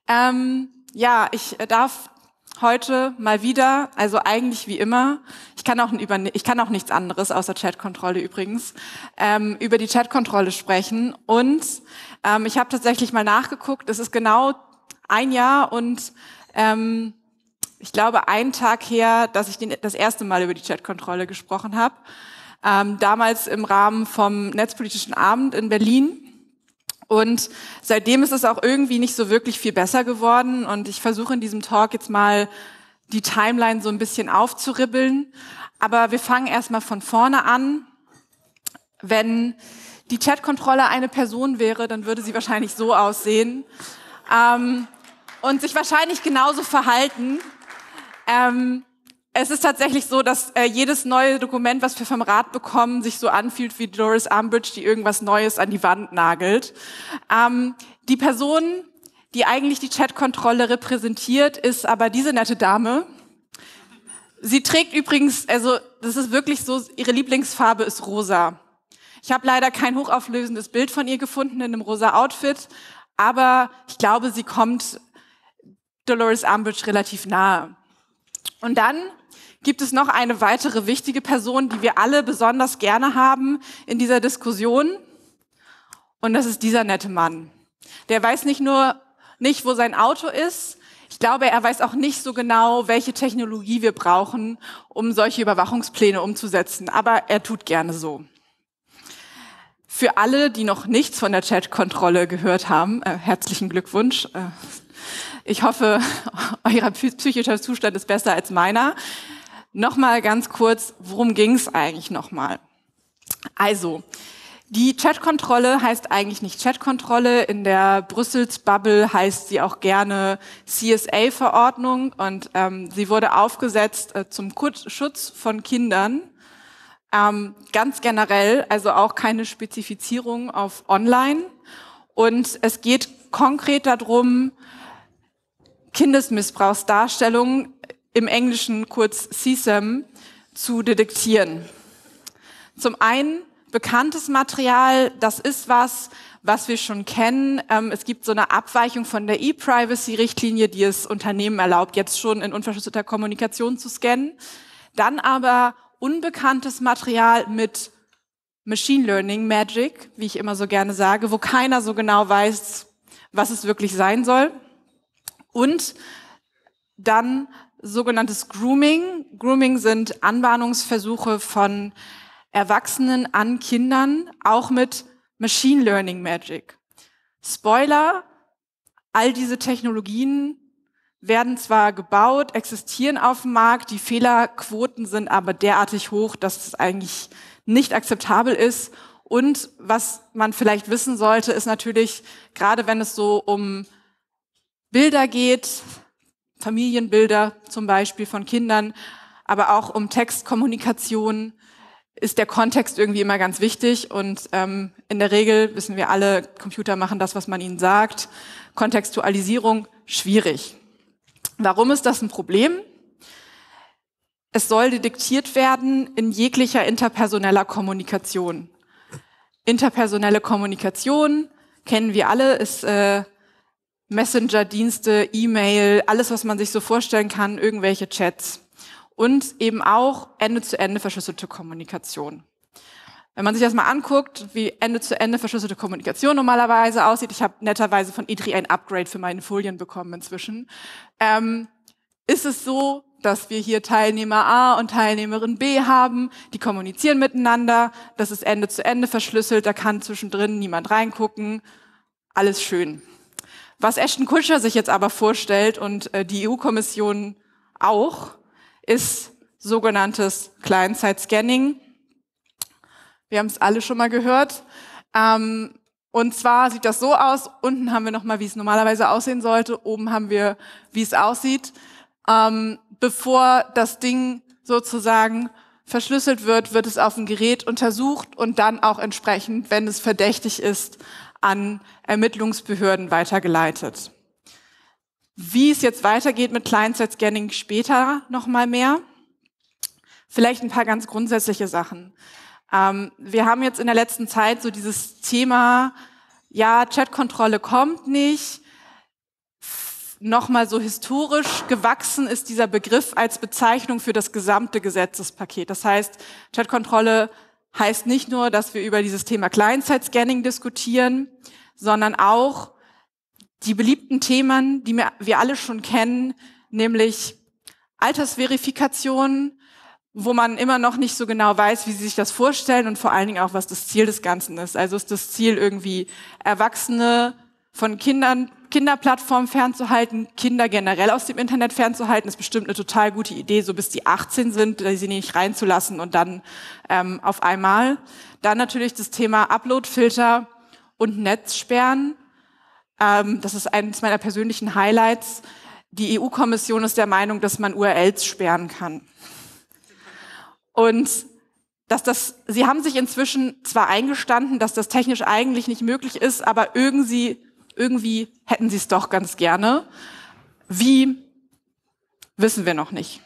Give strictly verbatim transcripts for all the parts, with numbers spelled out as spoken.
Ähm, ja, ich darf heute mal wieder, also eigentlich wie immer, ich kann auch, über, ich kann auch nichts anderes außer Chatkontrolle übrigens, ähm, über die Chatkontrolle sprechen. Und ähm, ich habe tatsächlich mal nachgeguckt, es ist genau ein Jahr und ähm, ich glaube einen Tag her, dass ich den, das erste Mal über die Chatkontrolle gesprochen habe. Ähm, damals im Rahmen vom Netzpolitischen Abend in Berlin. Und seitdem ist es auch irgendwie nicht so wirklich viel besser geworden. Und ich versuche in diesem Talk jetzt mal die Timeline so ein bisschen aufzuribbeln. Aber wir fangen erstmal von vorne an. Wenn die Chatkontrolle eine Person wäre, dann würde sie wahrscheinlich so aussehen ähm, und sich wahrscheinlich genauso verhalten. Ähm, Es ist tatsächlich so, dass äh, jedes neue Dokument, was wir vom Rat bekommen, sich so anfühlt wie Dolores Umbridge, die irgendwas Neues an die Wand nagelt. Ähm, die Person, die eigentlich die Chatkontrolle repräsentiert, ist aber diese nette Dame. Sie trägt übrigens, also das ist wirklich so, ihre Lieblingsfarbe ist rosa. Ich habe leider kein hochauflösendes Bild von ihr gefunden in einem rosa Outfit, aber ich glaube, sie kommt Dolores Umbridge relativ nahe. Und dann gibt es noch eine weitere wichtige Person, die wir alle besonders gerne haben in dieser Diskussion. Und das ist dieser nette Mann. Der weiß nicht nur nicht, wo sein Auto ist. Ich glaube, er weiß auch nicht so genau, welche Technologie wir brauchen, um solche Überwachungspläne umzusetzen. Aber er tut gerne so. Für alle, die noch nichts von der Chatkontrolle gehört haben, äh, herzlichen Glückwunsch. Äh, ich hoffe, euer psychischer Zustand ist besser als meiner. Nochmal ganz kurz, worum ging es eigentlich nochmal? Also, die Chatkontrolle heißt eigentlich nicht Chatkontrolle. In der Brüssels-Bubble heißt sie auch gerne C S A-Verordnung und ähm, sie wurde aufgesetzt äh, zum Schutz von Kindern. Ähm, ganz generell, also auch keine Spezifizierung auf Online. Und es geht konkret darum, Kindesmissbrauchsdarstellungen, im Englischen kurz C S A M, zu detektieren. Zum einen bekanntes Material, das ist was, was wir schon kennen. Ähm, es gibt so eine Abweichung von der E-Privacy-Richtlinie, die es Unternehmen erlaubt, jetzt schon in unverschlüsselter Kommunikation zu scannen. Dann aber unbekanntes Material mit Machine Learning Magic, wie ich immer so gerne sage, wo keiner so genau weiß, was es wirklich sein soll. Und dann sogenanntes Grooming. Grooming sind Anbahnungsversuche von Erwachsenen an Kindern, auch mit Machine Learning Magic. Spoiler, all diese Technologien werden zwar gebaut, existieren auf dem Markt, die Fehlerquoten sind aber derartig hoch, dass es eigentlich nicht akzeptabel ist. Und was man vielleicht wissen sollte, ist natürlich, gerade wenn es so um Bilder geht, Familienbilder zum Beispiel von Kindern, aber auch um Textkommunikation, ist der Kontext irgendwie immer ganz wichtig. Und ähm, in der Regel wissen wir alle, Computer machen das, was man ihnen sagt. Kontextualisierung, schwierig. Warum ist das ein Problem? Es soll detektiert werden in jeglicher interpersoneller Kommunikation. Interpersonelle Kommunikation, kennen wir alle, ist äh, Messenger-Dienste, E-Mail, alles, was man sich so vorstellen kann, irgendwelche Chats. Und eben auch Ende-zu-Ende verschlüsselte Kommunikation. Wenn man sich das mal anguckt, wie Ende-zu-Ende verschlüsselte Kommunikation normalerweise aussieht, ich habe netterweise von I D R I ein Upgrade für meine Folien bekommen inzwischen, ähm, ist es so, dass wir hier Teilnehmer A und Teilnehmerin B haben, die kommunizieren miteinander, das ist Ende-zu-Ende verschlüsselt, da kann zwischendrin niemand reingucken, alles schön. Was Ashton Kutcher sich jetzt aber vorstellt und äh, die E U-Kommission auch, ist sogenanntes Client-Side-Scanning. Wir haben es alle schon mal gehört. Ähm, und zwar sieht das so aus, unten haben wir nochmal, wie es normalerweise aussehen sollte, oben haben wir, wie es aussieht. Ähm, bevor das Ding sozusagen verschlüsselt wird, wird es auf dem Gerät untersucht und dann auch entsprechend, wenn es verdächtig ist, an Ermittlungsbehörden weitergeleitet. Wie es jetzt weitergeht mit Client-Side-Scanning später noch mal mehr. Vielleicht ein paar ganz grundsätzliche Sachen. Ähm, wir haben jetzt in der letzten Zeit so dieses Thema, ja, Chatkontrolle kommt nicht. nochmal so historisch gewachsen ist dieser Begriff als Bezeichnung für das gesamte Gesetzespaket. Das heißt, Chatkontrolle heißt nicht nur, dass wir über dieses Thema Client-Side-Scanning diskutieren, sondern auch die beliebten Themen, die wir alle schon kennen, nämlich Altersverifikation, wo man immer noch nicht so genau weiß, wie sie sich das vorstellen und vor allen Dingen auch, was das Ziel des Ganzen ist. Also ist das Ziel irgendwie, Erwachsene von Kindern, Kinderplattformen fernzuhalten, Kinder generell aus dem Internet fernzuhalten, ist bestimmt eine total gute Idee, so bis die achtzehn sind, sie nicht reinzulassen und dann ähm, auf einmal. Dann natürlich das Thema Uploadfilter und Netzsperren. Ähm, das ist eines meiner persönlichen Highlights. Die E U-Kommission ist der Meinung, dass man U R Ls sperren kann. Und dass das, sie haben sich inzwischen zwar eingestanden, dass das technisch eigentlich nicht möglich ist, aber irgendwie, irgendwie hätten sie es doch ganz gerne. Wie, wissen wir noch nicht.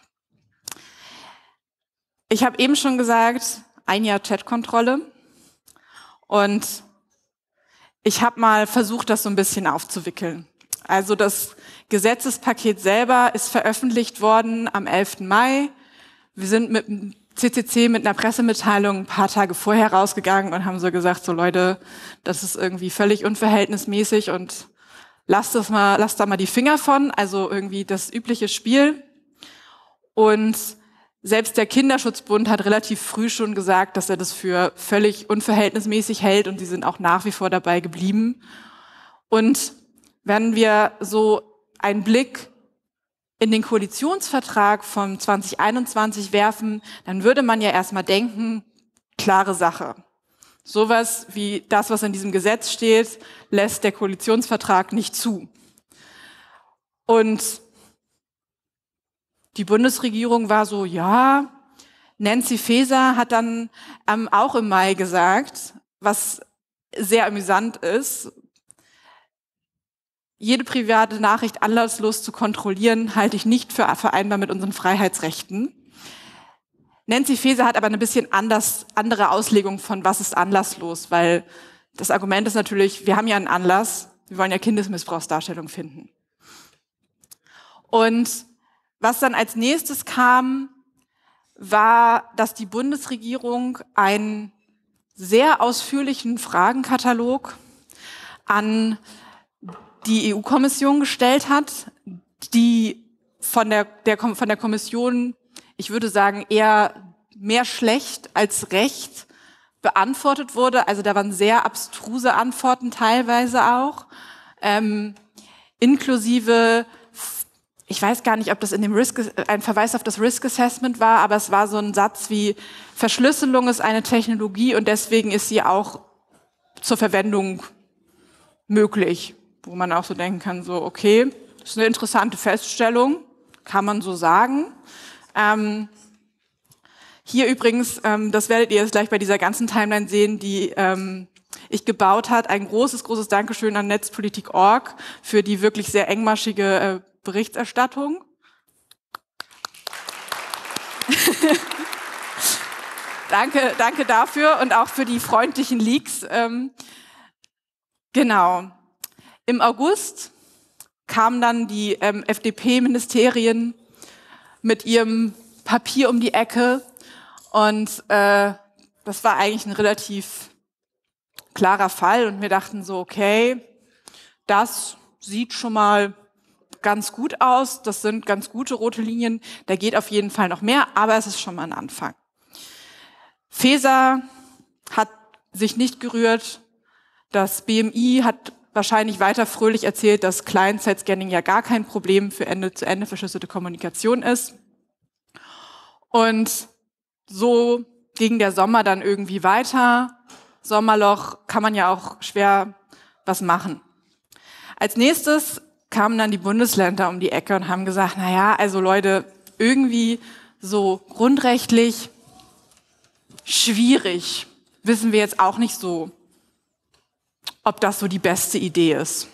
Ich habe eben schon gesagt, ein Jahr Chatkontrolle. Und ich habe mal versucht, das so ein bisschen aufzuwickeln. Also das Gesetzespaket selber ist veröffentlicht worden am elften Mai. Wir sind mit dem C C C mit einer Pressemitteilung ein paar Tage vorher rausgegangen und haben so gesagt, so Leute, das ist irgendwie völlig unverhältnismäßig und lasst das mal, lasst da mal die Finger von, also irgendwie das übliche Spiel. Und selbst der Kinderschutzbund hat relativ früh schon gesagt, dass er das für völlig unverhältnismäßig hält und die sind auch nach wie vor dabei geblieben. Und wenn wir so einen Blick in den Koalitionsvertrag von zwanzig einundzwanzig werfen, dann würde man ja erstmal denken, klare Sache. Sowas wie das, was in diesem Gesetz steht, lässt der Koalitionsvertrag nicht zu. Und die Bundesregierung war so, ja, Nancy Faeser hat dann ähm, auch im Mai gesagt, was sehr amüsant ist, jede private Nachricht anlasslos zu kontrollieren, halte ich nicht für vereinbar mit unseren Freiheitsrechten. Nancy Faeser hat aber eine bisschen anders, andere Auslegung von, was ist anlasslos, weil das Argument ist natürlich, wir haben ja einen Anlass, wir wollen ja Kindesmissbrauchsdarstellung finden. Und was dann als nächstes kam, war, dass die Bundesregierung einen sehr ausführlichen Fragenkatalog an die E U-Kommission gestellt hat, die von der, der, von der Kommission, ich würde sagen, eher mehr schlecht als recht beantwortet wurde. Also da waren sehr abstruse Antworten teilweise auch, ähm, inklusive, ich weiß gar nicht, ob das in dem Risk, ein Verweis auf das Risk Assessment war, aber es war so ein Satz wie, Verschlüsselung ist eine Technologie und deswegen ist sie auch zur Verwendung möglich. Wo man auch so denken kann, so okay, das ist eine interessante Feststellung, kann man so sagen. Ähm, hier übrigens, ähm, das werdet ihr jetzt gleich bei dieser ganzen Timeline sehen, die ähm, ich gebaut hat, ein großes, großes Dankeschön an Netzpolitik Punkt org für die wirklich sehr engmaschige äh, Berichterstattung. danke, danke dafür und auch für die freundlichen Leaks. Ähm, genau. Im August kamen dann die ähm, F D P-Ministerien mit ihrem Papier um die Ecke und äh, das war eigentlich ein relativ klarer Fall und wir dachten so, okay, das sieht schon mal ganz gut aus, das sind ganz gute rote Linien, da geht auf jeden Fall noch mehr, aber es ist schon mal ein Anfang. Faeser hat sich nicht gerührt, das B M I hat wahrscheinlich weiter fröhlich erzählt, dass Client-Side-Scanning ja gar kein Problem für Ende-zu-Ende verschlüsselte Kommunikation ist. Und so ging der Sommer dann irgendwie weiter. Sommerloch, kann man ja auch schwer was machen. Als nächstes kamen dann die Bundesländer um die Ecke und haben gesagt, na ja, also Leute, irgendwie so grundrechtlich schwierig, wissen wir jetzt auch nicht so, ob das so die beste Idee ist.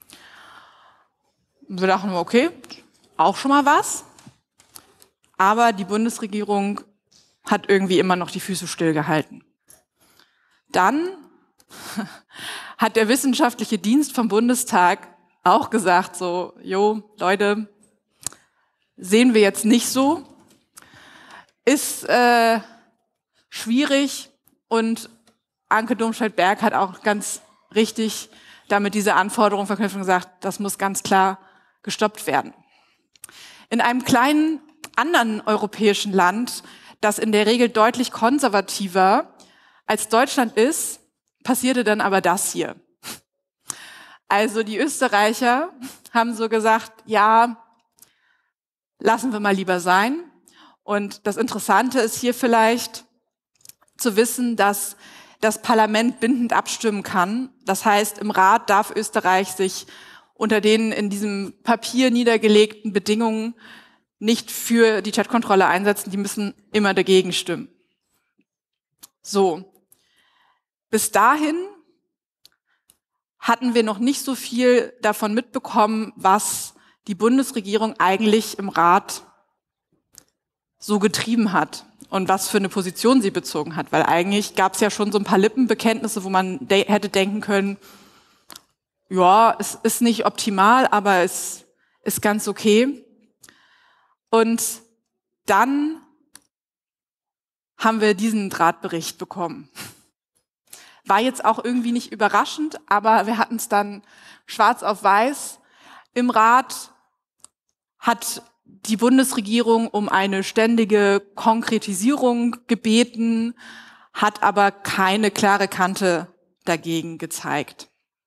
Wir dachten, okay, auch schon mal was. Aber die Bundesregierung hat irgendwie immer noch die Füße stillgehalten. Dann hat der wissenschaftliche Dienst vom Bundestag auch gesagt, so, jo, Leute, sehen wir jetzt nicht so. Ist äh, schwierig und Anke Domscheit-Berg hat auch ganz richtig damit diese Anforderung verknüpft und gesagt, das muss ganz klar gestoppt werden. In einem kleinen anderen europäischen Land, das in der Regel deutlich konservativer als Deutschland ist, passierte dann aber das hier. Also die Österreicher haben so gesagt, ja, lassen wir mal lieber sein. Und das Interessante ist hier vielleicht zu wissen, dass das Parlament bindend abstimmen kann. Das heißt, im Rat darf Österreich sich unter den in diesem Papier niedergelegten Bedingungen nicht für die Chatkontrolle einsetzen. Die müssen immer dagegen stimmen. So. Bis dahin hatten wir noch nicht so viel davon mitbekommen, was die Bundesregierung eigentlich im Rat so getrieben hat und was für eine Position sie bezogen hat. Weil eigentlich gab es ja schon so ein paar Lippenbekenntnisse, wo man de- hätte denken können, ja, es ist nicht optimal, aber es ist ganz okay. Und dann haben wir diesen Drahtbericht bekommen. War jetzt auch irgendwie nicht überraschend, aber wir hatten es dann schwarz auf weiß. Im Rat hat die Bundesregierung um eine ständige Konkretisierung gebeten, hat aber keine klare Kante dagegen gezeigt.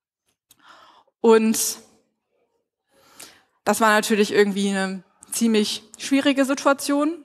Und das war natürlich irgendwie eine ziemlich schwierige Situation.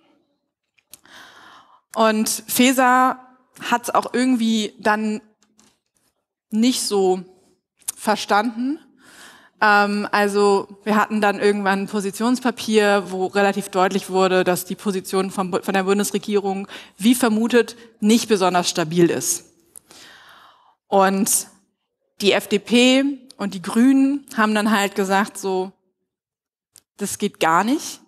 Und Faeser hat es auch irgendwie dann nicht so verstanden. Ähm, also wir hatten dann irgendwann ein Positionspapier, wo relativ deutlich wurde, dass die Position vom, von der Bundesregierung, wie vermutet, nicht besonders stabil ist. Und die F D P und die Grünen haben dann halt gesagt, so, das geht gar nicht.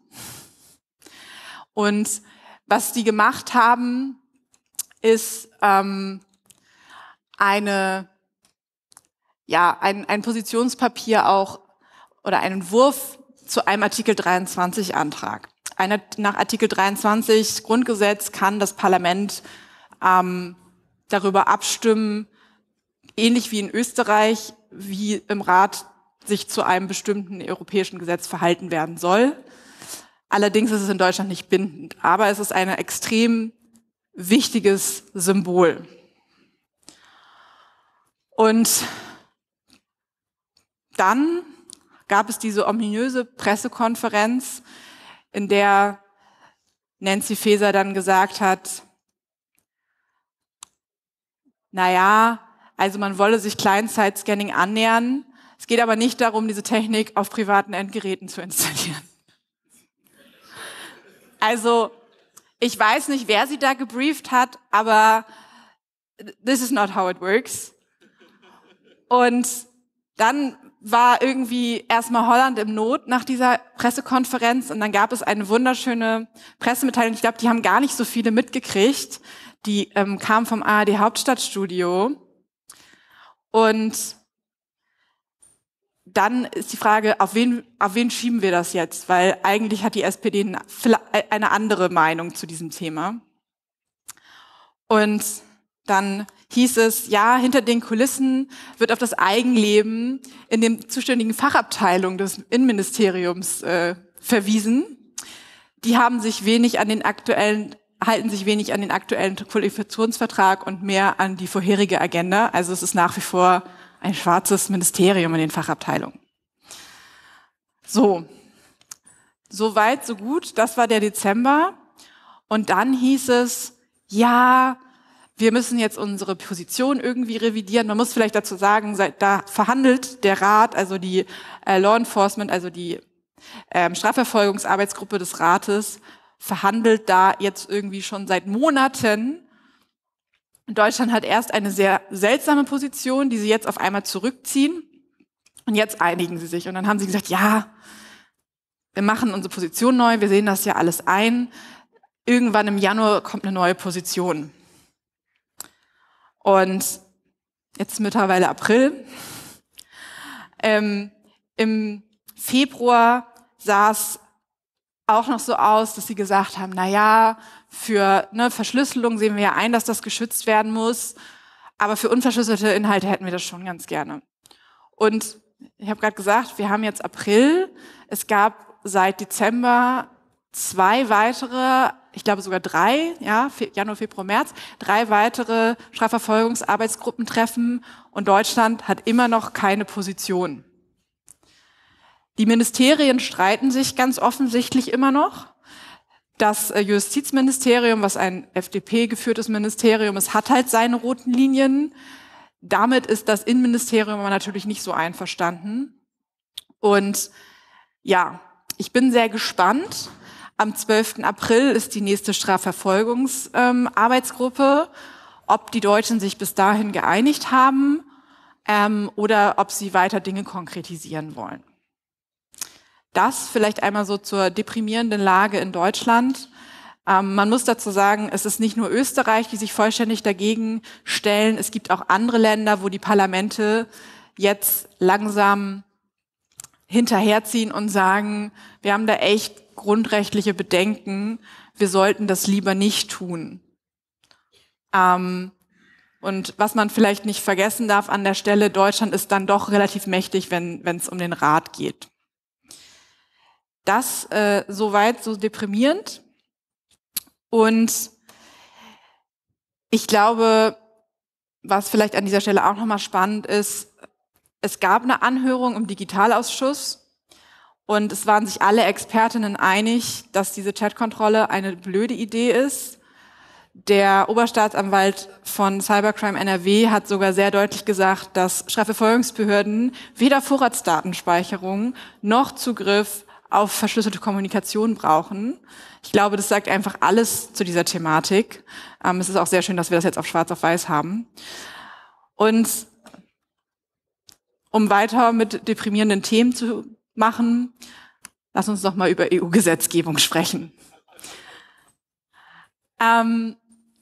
Und was die gemacht haben, ist ähm, eine ja, ein, ein Positionspapier auch oder einen Entwurf zu einem Artikel dreiundzwanzig Antrag. Eine, nach Artikel dreiundzwanzig Grundgesetz kann das Parlament ähm, darüber abstimmen, ähnlich wie in Österreich, wie im Rat sich zu einem bestimmten europäischen Gesetz verhalten werden soll. Allerdings ist es in Deutschland nicht bindend, aber es ist ein extrem wichtiges Symbol. Und dann gab es diese ominöse Pressekonferenz, in der Nancy Faeser dann gesagt hat, naja, also man wolle sich Client-Side-Scanning annähern. Es geht aber nicht darum, diese Technik auf privaten Endgeräten zu installieren. Also ich weiß nicht, wer sie da gebrieft hat, aber this is not how it works. Und dann war irgendwie erstmal Holland im Not nach dieser Pressekonferenz und dann gab es eine wunderschöne Pressemitteilung. Ich glaube, die haben gar nicht so viele mitgekriegt. Die ähm, kam vom A R D Hauptstadtstudio. Und dann ist die Frage, auf wen, auf wen schieben wir das jetzt? Weil eigentlich hat die S P D eine andere Meinung zu diesem Thema. Und dann hieß es, ja, hinter den Kulissen wird auf das Eigenleben in den zuständigen Fachabteilungen des Innenministeriums äh, verwiesen. Die haben sich wenig an den aktuellen, halten sich wenig an den aktuellen Qualifikationsvertrag und mehr an die vorherige Agenda. Also es ist nach wie vor ein schwarzes Ministerium in den Fachabteilungen. So, so weit, so gut. Das war der Dezember. Und dann hieß es, ja, wir müssen jetzt unsere Position irgendwie revidieren. Man muss vielleicht dazu sagen, da verhandelt der Rat, also die äh, Law Enforcement, also die ähm, Strafverfolgungsarbeitsgruppe des Rates, verhandelt da jetzt irgendwie schon seit Monaten. Deutschland hat erst eine sehr seltsame Position, die sie jetzt auf einmal zurückziehen. Und jetzt einigen sie sich. Und dann haben sie gesagt, ja, wir machen unsere Position neu, wir sehen das ja alles ein. Irgendwann im Januar kommt eine neue Position. Und jetzt ist mittlerweile April. Ähm, Im Februar sah es auch noch so aus, dass sie gesagt haben, na ja, für ne, Verschlüsselung sehen wir ja ein, dass das geschützt werden muss, aber für unverschlüsselte Inhalte hätten wir das schon ganz gerne. Und ich habe gerade gesagt, wir haben jetzt April. Es gab seit Dezember zwei weitere, ich glaube sogar drei, ja, Januar, Februar, März, drei weitere Strafverfolgungsarbeitsgruppentreffen und Deutschland hat immer noch keine Position. Die Ministerien streiten sich ganz offensichtlich immer noch. Das Justizministerium, was ein F D P-geführtes Ministerium ist, hat halt seine roten Linien. Damit ist das Innenministerium aber natürlich nicht so einverstanden. Und ja, ich bin sehr gespannt. Am zwölften April ist die nächste Strafverfolgungsarbeitsgruppe, ähm, ob die Deutschen sich bis dahin geeinigt haben ähm, oder ob sie weiter Dinge konkretisieren wollen. Das vielleicht einmal so zur deprimierenden Lage in Deutschland. Ähm, man muss dazu sagen, es ist nicht nur Österreich, die sich vollständig dagegen stellen. Es gibt auch andere Länder, wo die Parlamente jetzt langsam hinterherziehen und sagen, wir haben da echt grundrechtliche Bedenken, wir sollten das lieber nicht tun. Ähm, und was man vielleicht nicht vergessen darf an der Stelle, Deutschland ist dann doch relativ mächtig, wenn wenn es um den Rat geht. Das äh, soweit so deprimierend. Und ich glaube, was vielleicht an dieser Stelle auch nochmal spannend ist, es gab eine Anhörung im Digitalausschuss und es waren sich alle Expertinnen einig, dass diese Chatkontrolle eine blöde Idee ist. Der Oberstaatsanwalt von Cybercrime N R W hat sogar sehr deutlich gesagt, dass Strafverfolgungsbehörden weder Vorratsdatenspeicherung noch Zugriff auf verschlüsselte Kommunikation brauchen. Ich glaube, das sagt einfach alles zu dieser Thematik. Ähm, es ist auch sehr schön, dass wir das jetzt auf Schwarz auf Weiß haben. Und um weiter mit deprimierenden Themen zu machen, lass uns doch mal über E U-Gesetzgebung sprechen. Ähm,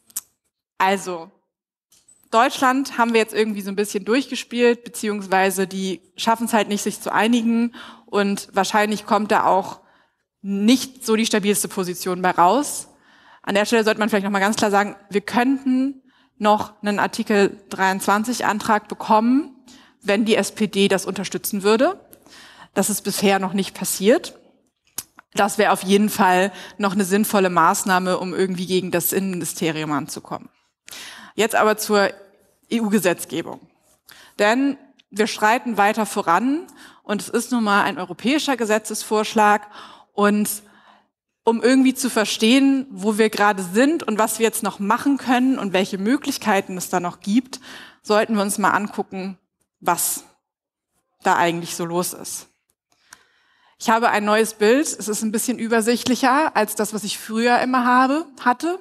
also, Deutschland haben wir jetzt irgendwie so ein bisschen durchgespielt, beziehungsweise die schaffen es halt nicht, sich zu einigen und wahrscheinlich kommt da auch nicht so die stabilste Position bei raus. An der Stelle sollte man vielleicht noch mal ganz klar sagen, wir könnten noch einen Artikel dreiundzwanzig Antrag bekommen, wenn die S P D das unterstützen würde. Das ist bisher noch nicht passiert. Das wäre auf jeden Fall noch eine sinnvolle Maßnahme, um irgendwie gegen das Innenministerium anzukommen. Jetzt aber zur E U-Gesetzgebung. Denn wir schreiten weiter voran und es ist nun mal ein europäischer Gesetzesvorschlag. Und um irgendwie zu verstehen, wo wir gerade sind und was wir jetzt noch machen können und welche Möglichkeiten es da noch gibt, sollten wir uns mal angucken, was da eigentlich so los ist. Ich habe ein neues Bild. Es ist ein bisschen übersichtlicher als das, was ich früher immer habe, hatte.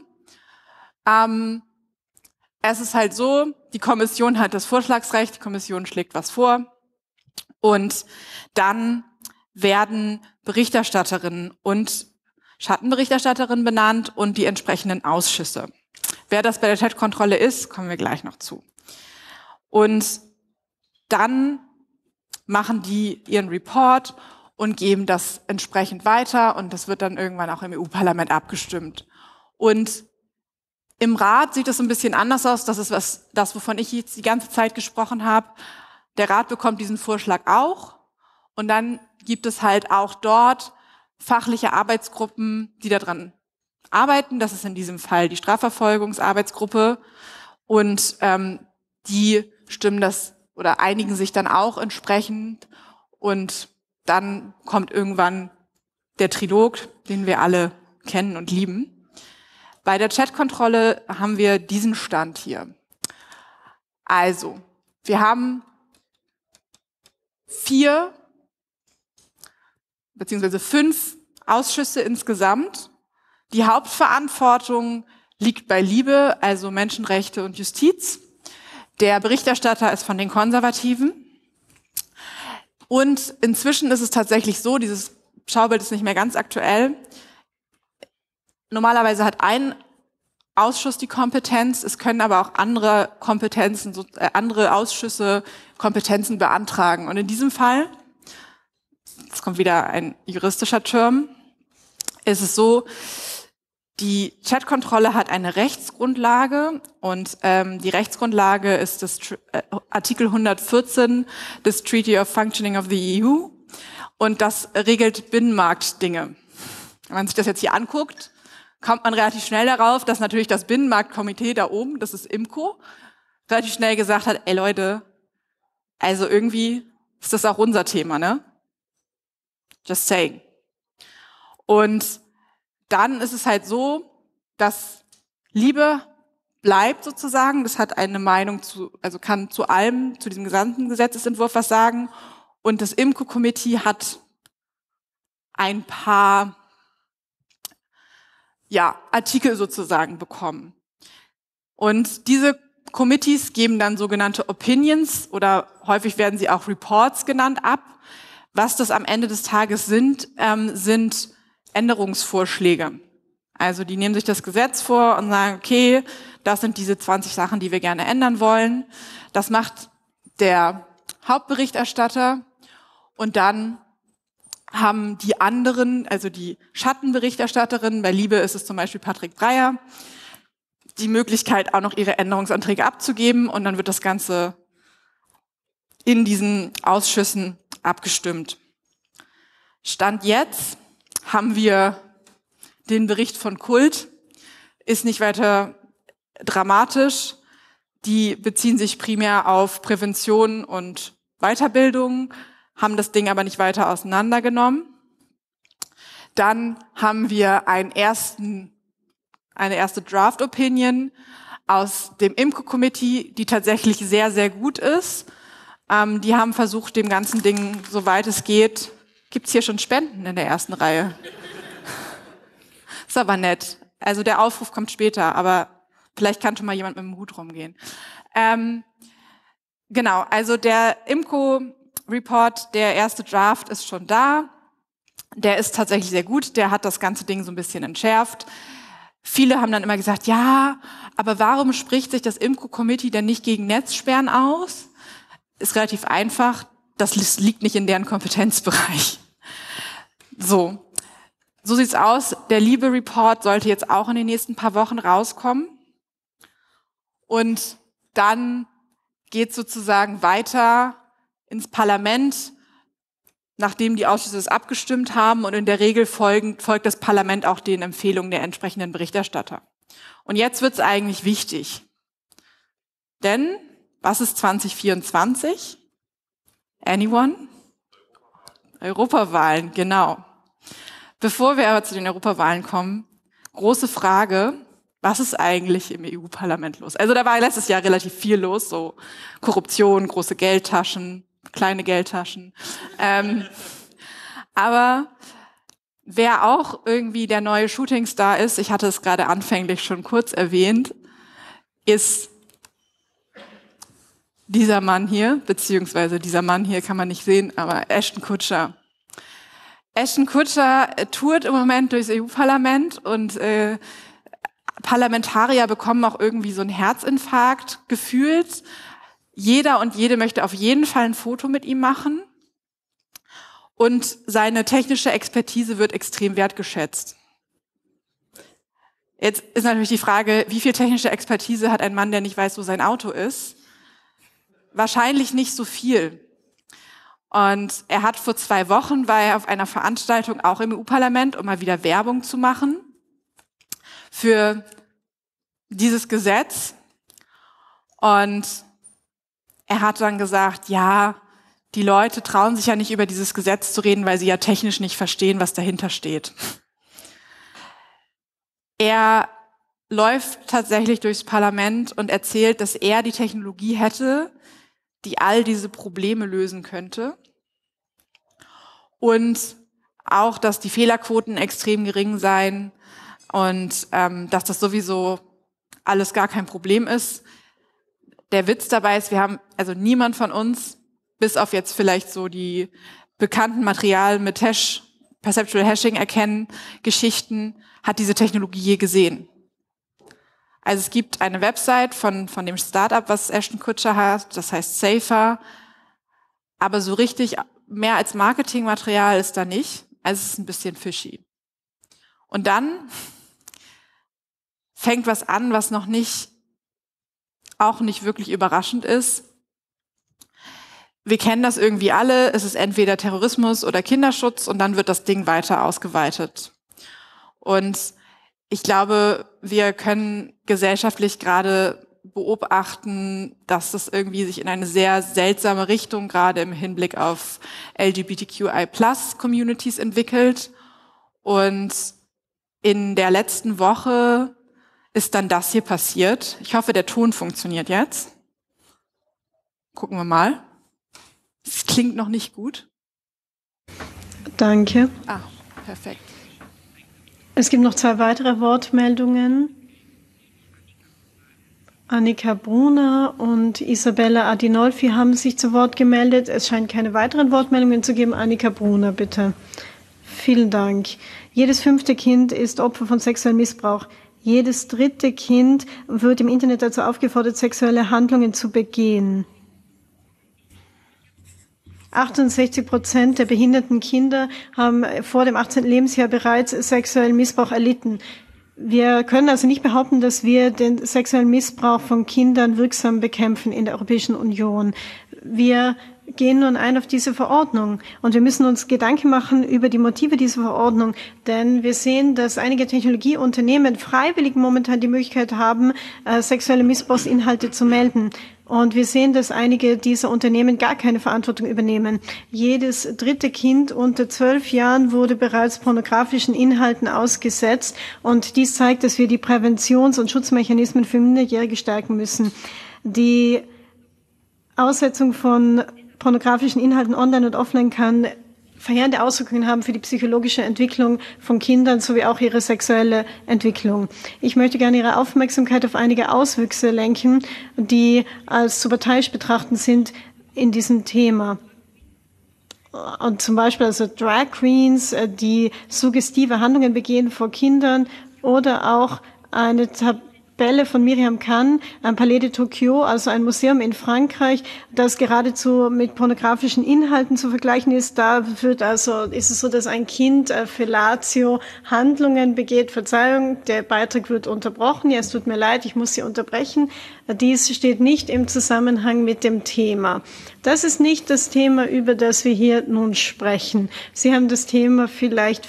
Ähm, es ist halt so, die Kommission hat das Vorschlagsrecht, die Kommission schlägt was vor und dann werden Berichterstatterinnen und Schattenberichterstatterinnen benannt und die entsprechenden Ausschüsse. Wer das bei der Chatkontrolle ist, kommen wir gleich noch zu. Und dann machen die ihren Report und geben das entsprechend weiter und das wird dann irgendwann auch im E U-Parlament abgestimmt. Und im Rat sieht es ein bisschen anders aus. Das ist was, das, wovon ich jetzt die ganze Zeit gesprochen habe. Der Rat bekommt diesen Vorschlag auch und dann gibt es halt auch dort fachliche Arbeitsgruppen, die daran arbeiten. Das ist in diesem Fall die Strafverfolgungsarbeitsgruppe und ähm, die stimmen das oder einigen sich dann auch entsprechend und dann kommt irgendwann der Trilog, den wir alle kennen und lieben. Bei der Chatkontrolle haben wir diesen Stand hier. Also, wir haben vier beziehungsweise fünf Ausschüsse insgesamt. Die Hauptverantwortung liegt bei LIBE, also Menschenrechte und Justiz. Der Berichterstatter ist von den Konservativen. Und inzwischen ist es tatsächlich so, dieses Schaubild ist nicht mehr ganz aktuell. Normalerweise hat ein Ausschuss die Kompetenz, es können aber auch andere Kompetenzen, äh, andere Ausschüsse Kompetenzen beantragen. Und in diesem Fall jetzt kommt wieder ein juristischer Term, ist es so, die Chatkontrolle hat eine Rechtsgrundlage und ähm, die Rechtsgrundlage ist das äh, Artikel hundertvierzehn des Treaty of Functioning of the E U und das regelt Binnenmarktdinge. Wenn man sich das jetzt hier anguckt, kommt man relativ schnell darauf, dass natürlich das Binnenmarktkomitee da oben, das ist I M C O, relativ schnell gesagt hat, ey Leute, also irgendwie ist das auch unser Thema, ne? Just saying. Und dann ist es halt so, dass Liebe bleibt sozusagen, das hat eine Meinung zu, also kann zu allem, zu diesem gesamten Gesetzesentwurf was sagen. Und das I M C O-Komitee hat ein paar ja, Artikel sozusagen bekommen. Und diese Committees geben dann sogenannte Opinions oder häufig werden sie auch Reports genannt ab. Was das am Ende des Tages sind, ähm, sind Änderungsvorschläge. Also die nehmen sich das Gesetz vor und sagen, okay, das sind diese zwanzig Sachen, die wir gerne ändern wollen. Das macht der Hauptberichterstatter und dann haben die anderen, also die Schattenberichterstatterinnen, bei Liebe ist es zum Beispiel Patrick Breyer, die Möglichkeit auch noch ihre Änderungsanträge abzugeben und dann wird das Ganze in diesen Ausschüssen abgestimmt. Stand jetzt haben wir den Bericht von Kult, ist nicht weiter dramatisch. Die beziehen sich primär auf Prävention und Weiterbildung, haben das Ding aber nicht weiter auseinandergenommen. Dann haben wir einen ersten, eine erste Draft-Opinion aus dem I M C O-Komitee, die tatsächlich sehr, sehr gut ist. Ähm, die haben versucht, dem ganzen Ding, soweit es geht, gibt's hier schon Spenden in der ersten Reihe. Ist aber nett. Also der Aufruf kommt später, aber vielleicht kann schon mal jemand mit dem Hut rumgehen. Ähm, genau, also der I M C O-Report, der erste Draft ist schon da. Der ist tatsächlich sehr gut, der hat das ganze Ding so ein bisschen entschärft. Viele haben dann immer gesagt, ja, aber warum spricht sich das I M C O-Komitee denn nicht gegen Netzsperren aus? Ist relativ einfach, das liegt nicht in deren Kompetenzbereich. So, so sieht's aus. Der Liebe-Report sollte jetzt auch in den nächsten paar Wochen rauskommen. Und dann geht sozusagen weiter ins Parlament, nachdem die Ausschüsse es abgestimmt haben. Und in der Regel folgen, folgt das Parlament auch den Empfehlungen der entsprechenden Berichterstatter. Und jetzt wird's eigentlich wichtig. Denn was ist zwanzig vierundzwanzig? Anyone? Europawahlen, genau. Bevor wir aber zu den Europawahlen kommen, große Frage, was ist eigentlich im E U-Parlament los? Also da war letztes Jahr relativ viel los, so Korruption, große Geldtaschen, kleine Geldtaschen. Ähm, aber wer auch irgendwie der neue Shootingstar ist, ich hatte es gerade anfänglich schon kurz erwähnt, ist dieser Mann hier, beziehungsweise dieser Mann hier kann man nicht sehen, aber Ashton Kutcher. Ashton Kutcher tourt im Moment durchs E U-Parlament und äh, Parlamentarier bekommen auch irgendwie so einen Herzinfarkt gefühlt. Jeder und jede möchte auf jeden Fall ein Foto mit ihm machen. Und seine technische Expertise wird extrem wertgeschätzt. Jetzt ist natürlich die Frage, wie viel technische Expertise hat ein Mann, der nicht weiß, wo sein Auto ist? Wahrscheinlich nicht so viel. Und er hat vor zwei Wochen, war er auf einer Veranstaltung auch im E U-Parlament, um mal wieder Werbung zu machen für dieses Gesetz. Und er hat dann gesagt, ja, die Leute trauen sich ja nicht über dieses Gesetz zu reden, weil sie ja technisch nicht verstehen, was dahinter steht. Er läuft tatsächlich durchs Parlament und erzählt, dass er die Technologie hätte, die all diese Probleme lösen könnte. Und auch, dass die Fehlerquoten extrem gering seien und ähm, dass das sowieso alles gar kein Problem ist. Der Witz dabei ist, wir haben, also niemand von uns, bis auf jetzt vielleicht so die bekannten Materialien mit Hash, Perceptual Hashing erkennen, Geschichten, hat diese Technologie je gesehen. Also es gibt eine Website von, von dem Startup, was Ashton Kutcher hat, das heißt Safer, aber so richtig mehr als Marketingmaterial ist da nicht. Also es ist ein bisschen fishy. Und dann fängt was an, was noch nicht, auch nicht wirklich überraschend ist. Wir kennen das irgendwie alle. Es ist entweder Terrorismus oder Kinderschutz und dann wird das Ding weiter ausgeweitet. Und ich glaube, wir können gesellschaftlich gerade beobachten, dass das irgendwie sich in eine sehr seltsame Richtung gerade im Hinblick auf L G B T Q I Plus Communities entwickelt. Und in der letzten Woche ist dann das hier passiert. Ich hoffe, der Ton funktioniert jetzt. Gucken wir mal. Es klingt noch nicht gut. Danke. Ah, perfekt. Es gibt noch zwei weitere Wortmeldungen. Annika Brunner und Isabella Adinolfi haben sich zu Wort gemeldet. Es scheint keine weiteren Wortmeldungen zu geben. Annika Brunner, bitte. Vielen Dank. Jedes fünfte Kind ist Opfer von sexuellem Missbrauch. Jedes dritte Kind wird im Internet dazu aufgefordert, sexuelle Handlungen zu begehen. achtundsechzig Prozent der behinderten Kinder haben vor dem achtzehnten Lebensjahr bereits sexuellen Missbrauch erlitten. Wir können also nicht behaupten, dass wir den sexuellen Missbrauch von Kindern wirksam bekämpfen in der Europäischen Union. Wir gehen nun ein auf diese Verordnung und wir müssen uns Gedanken machen über die Motive dieser Verordnung, denn wir sehen, dass einige Technologieunternehmen freiwillig momentan die Möglichkeit haben, äh, sexuelle Missbrauchsinhalte zu melden. Und wir sehen, dass einige dieser Unternehmen gar keine Verantwortung übernehmen. Jedes dritte Kind unter zwölf Jahren wurde bereits pornografischen Inhalten ausgesetzt. Und dies zeigt, dass wir die Präventions- und Schutzmechanismen für Minderjährige stärken müssen. Die Aussetzung von pornografischen Inhalten online und offline kann verheerende Auswirkungen haben für die psychologische Entwicklung von Kindern sowie auch ihre sexuelle Entwicklung. Ich möchte gerne Ihre Aufmerksamkeit auf einige Auswüchse lenken, die als zu parteiisch betrachten sind in diesem Thema. Und zum Beispiel also Drag Queens, die suggestive Handlungen begehen vor Kindern, oder auch eine Tabelle von Miriam Kann, ein Palais de Tokyo, also ein Museum in Frankreich, das geradezu mit pornografischen Inhalten zu vergleichen ist. Da wird also, ist es so, dass ein Kind äh, Fellatio Handlungen begeht. Verzeihung, der Beitrag wird unterbrochen. Ja, es tut mir leid, ich muss Sie unterbrechen. Dies steht nicht im Zusammenhang mit dem Thema. Das ist nicht das Thema, über das wir hier nun sprechen. Sie haben das Thema vielleicht...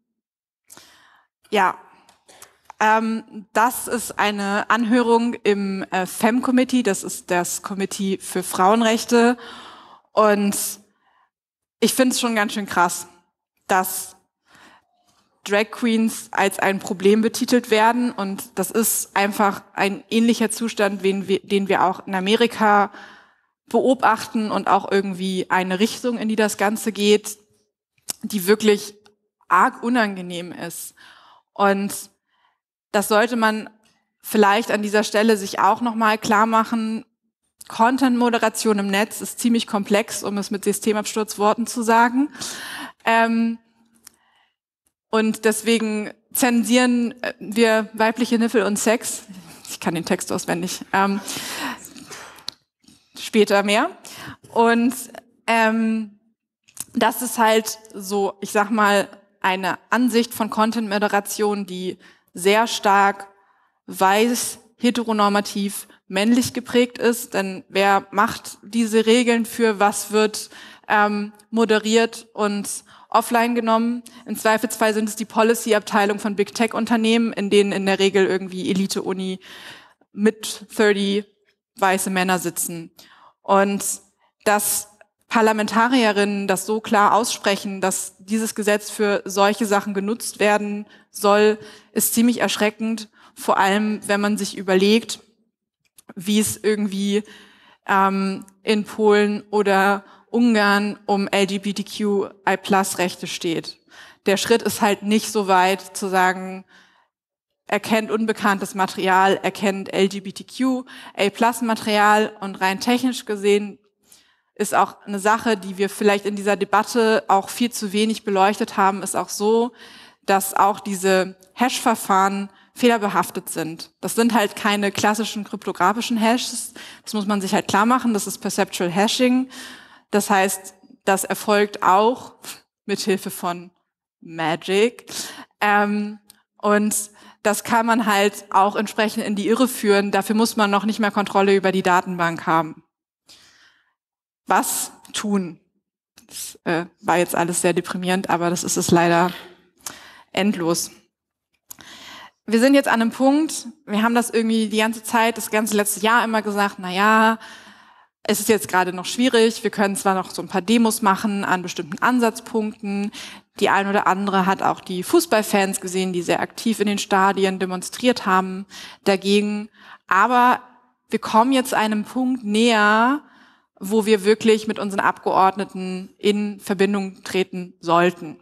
Ja. Ähm, das ist eine Anhörung im äh, FEM-Committee, das ist das Committee für Frauenrechte. Und ich finde es schon ganz schön krass, dass Drag Queens als ein Problem betitelt werden. Und das ist einfach ein ähnlicher Zustand, den wir, den wir auch in Amerika beobachten und auch irgendwie eine Richtung, in die das Ganze geht, die wirklich arg unangenehm ist. Und das sollte man vielleicht an dieser Stelle sich auch nochmal klar machen. Content-Moderation im Netz ist ziemlich komplex, um es mit Systemabsturzworten zu sagen. Ähm, und deswegen zensieren wir weibliche Nippel und Sex. Ich kann den Text auswendig. Ähm, später mehr. Und ähm, das ist halt so, ich sag mal, eine Ansicht von Content-Moderation, die sehr stark weiß, heteronormativ, männlich geprägt ist. Denn wer macht diese Regeln für was wird ähm, moderiert und offline genommen? Im Zweifelsfall sind es die Policy-Abteilung von Big Tech-Unternehmen, in denen in der Regel irgendwie Elite-Uni mit dreißig weiße Männer sitzen. Und dass Parlamentarierinnen das so klar aussprechen, dass dieses Gesetz für solche Sachen genutzt werden soll, ist ziemlich erschreckend. Vor allem, wenn man sich überlegt, wie es irgendwie ähm, in Polen oder Ungarn um L G B T Q I Plus Rechte steht. Der Schritt ist halt nicht so weit zu sagen, erkennt unbekanntes Material, erkennt L G B T Q I Plus Material, und rein technisch gesehen ist auch eine Sache, die wir vielleicht in dieser Debatte auch viel zu wenig beleuchtet haben, ist auch so, dass auch diese Hash-Verfahren fehlerbehaftet sind. Das sind halt keine klassischen kryptografischen Hashes. Das muss man sich halt klar machen. Das ist Perceptual Hashing. Das heißt, das erfolgt auch mit Hilfe von Magic. Ähm, und das kann man halt auch entsprechend in die Irre führen. Dafür muss man noch nicht mehr Kontrolle über die Datenbank haben. Was tun? Das äh, war jetzt alles sehr deprimierend, aber das ist es leider endlos. Wir sind jetzt an einem Punkt, wir haben das irgendwie die ganze Zeit, das ganze letzte Jahr immer gesagt, na ja, es ist jetzt gerade noch schwierig, wir können zwar noch so ein paar Demos machen an bestimmten Ansatzpunkten, die ein oder andere hat auch die Fußballfans gesehen, die sehr aktiv in den Stadien demonstriert haben dagegen, aber wir kommen jetzt einem Punkt näher, wo wir wirklich mit unseren Abgeordneten in Verbindung treten sollten.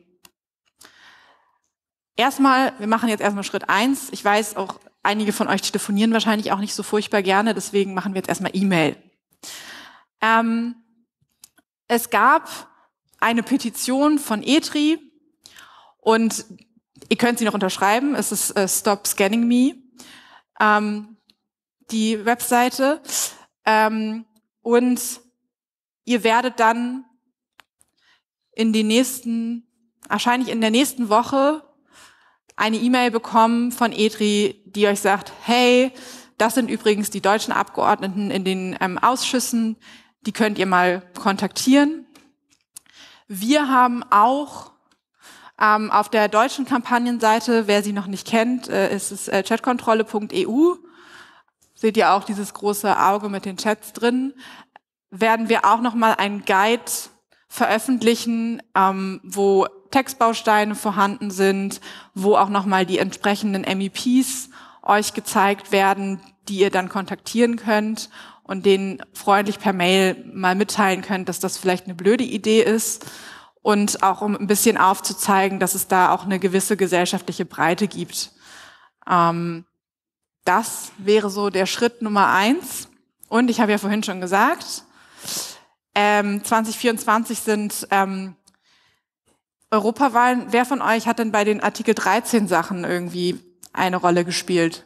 Erstmal, wir machen jetzt erstmal Schritt eins. Ich weiß, auch einige von euch telefonieren wahrscheinlich auch nicht so furchtbar gerne, deswegen machen wir jetzt erstmal E-Mail. Ähm, es gab eine Petition von E T R I und ihr könnt sie noch unterschreiben. Es ist äh, Stop Scanning Me, ähm, die Webseite. Ähm, und ihr werdet dann in den nächsten, wahrscheinlich in der nächsten Woche eine E-Mail bekommen von E T R I, die euch sagt, hey, das sind übrigens die deutschen Abgeordneten in den ähm, Ausschüssen, die könnt ihr mal kontaktieren. Wir haben auch ähm, auf der deutschen Kampagnenseite, wer sie noch nicht kennt, äh, ist es äh, chatkontrolle punkt e u. Seht ihr auch dieses große Auge mit den Chats drin. Werden wir auch nochmal einen Guide veröffentlichen, ähm, wo Textbausteine vorhanden sind, wo auch nochmal die entsprechenden M E Ps euch gezeigt werden, die ihr dann kontaktieren könnt und denen freundlich per Mail mal mitteilen könnt, dass das vielleicht eine blöde Idee ist und auch um ein bisschen aufzuzeigen, dass es da auch eine gewisse gesellschaftliche Breite gibt. Ähm, das wäre so der Schritt Nummer eins. Und ich habe ja vorhin schon gesagt, ähm, zwanzig vierundzwanzig sind ähm, Europawahlen. Wer von euch hat denn bei den Artikel dreizehn Sachen irgendwie eine Rolle gespielt?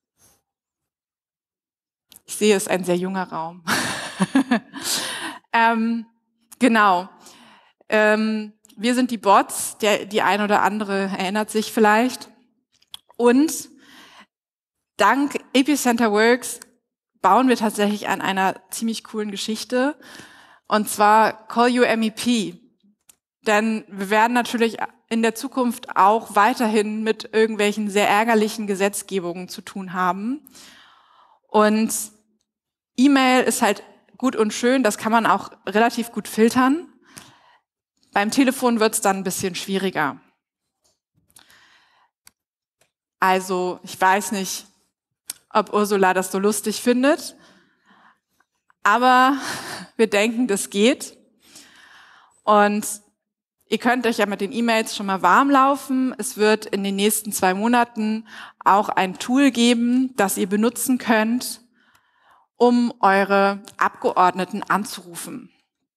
Ich sehe, es ist ein sehr junger Raum. ähm, genau. Ähm, wir sind die Bots, der, die ein oder andere erinnert sich vielleicht. Und dank Epicenter Works bauen wir tatsächlich an einer ziemlich coolen Geschichte. Und zwar Call You M E P. Denn wir werden natürlich in der Zukunft auch weiterhin mit irgendwelchen sehr ärgerlichen Gesetzgebungen zu tun haben. Und E-Mail ist halt gut und schön, das kann man auch relativ gut filtern. Beim Telefon wird es dann ein bisschen schwieriger. Also, ich weiß nicht, ob Ursula das so lustig findet, aber wir denken, das geht. Und ihr könnt euch ja mit den E-Mails schon mal warm laufen. Es wird in den nächsten zwei Monaten auch ein Tool geben, das ihr benutzen könnt, um eure Abgeordneten anzurufen.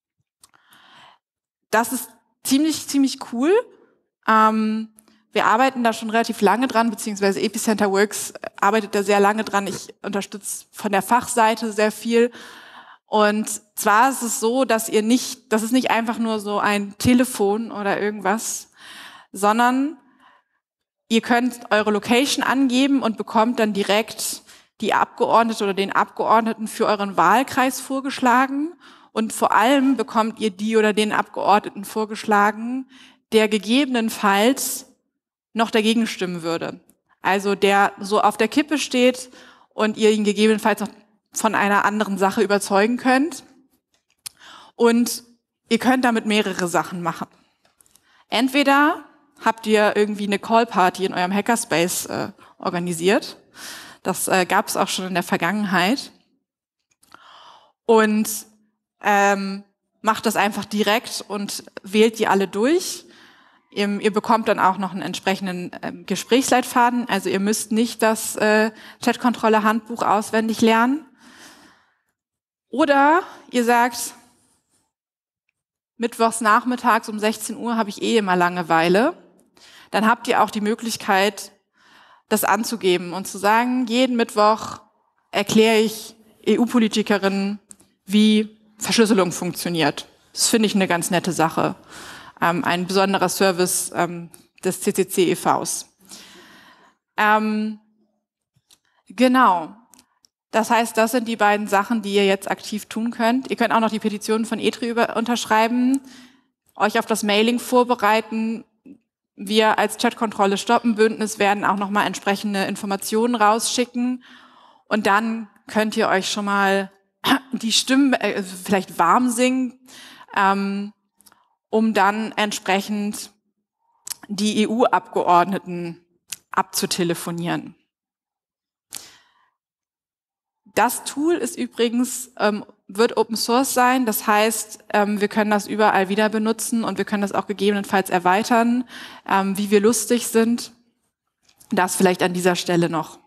Das ist ziemlich, ziemlich cool. Ähm, wir arbeiten da schon relativ lange dran, beziehungsweise Epicenter Works arbeitet da sehr lange dran. Ich unterstütze von der Fachseite sehr viel. Und zwar ist es so, dass ihr nicht, das ist nicht einfach nur so ein Telefon oder irgendwas, sondern ihr könnt eure Location angeben und bekommt dann direkt die Abgeordnete oder den Abgeordneten für euren Wahlkreis vorgeschlagen. Und vor allem bekommt ihr die oder den Abgeordneten vorgeschlagen, der gegebenenfalls noch dagegen stimmen würde. Also der so auf der Kippe steht und ihr ihn gegebenenfalls noch von einer anderen Sache überzeugen könnt. Und ihr könnt damit mehrere Sachen machen. Entweder habt ihr irgendwie eine Call-Party in eurem Hackerspace äh, organisiert. Das äh, gab es auch schon in der Vergangenheit. Und ähm, macht das einfach direkt und wählt die alle durch. Ihr, ihr bekommt dann auch noch einen entsprechenden ähm, Gesprächsleitfaden. Also ihr müsst nicht das äh, Chatkontrolle-Handbuch auswendig lernen. Oder ihr sagt, mittwochs nachmittags um sechzehn Uhr habe ich eh immer Langeweile. Dann habt ihr auch die Möglichkeit, das anzugeben und zu sagen, jeden Mittwoch erkläre ich E U-Politikerinnen, wie Verschlüsselung funktioniert. Das finde ich eine ganz nette Sache. Ähm, ein besonderer Service ähm, des C C C e Vs. Ähm, genau. Das heißt, das sind die beiden Sachen, die ihr jetzt aktiv tun könnt. Ihr könnt auch noch die Petition von E T R I über, unterschreiben, euch auf das Mailing vorbereiten. Wir als Chatkontrolle stoppen Bündnis werden auch nochmal entsprechende Informationen rausschicken. Und dann könnt ihr euch schon mal die Stimmen äh, vielleicht warm singen, ähm, um dann entsprechend die E U-Abgeordneten abzutelefonieren. Das Tool ist übrigens, ähm, wird Open Source sein, das heißt, ähm, wir können das überall wieder benutzen und wir können das auch gegebenenfalls erweitern, ähm, wie wir lustig sind. Das vielleicht an dieser Stelle noch.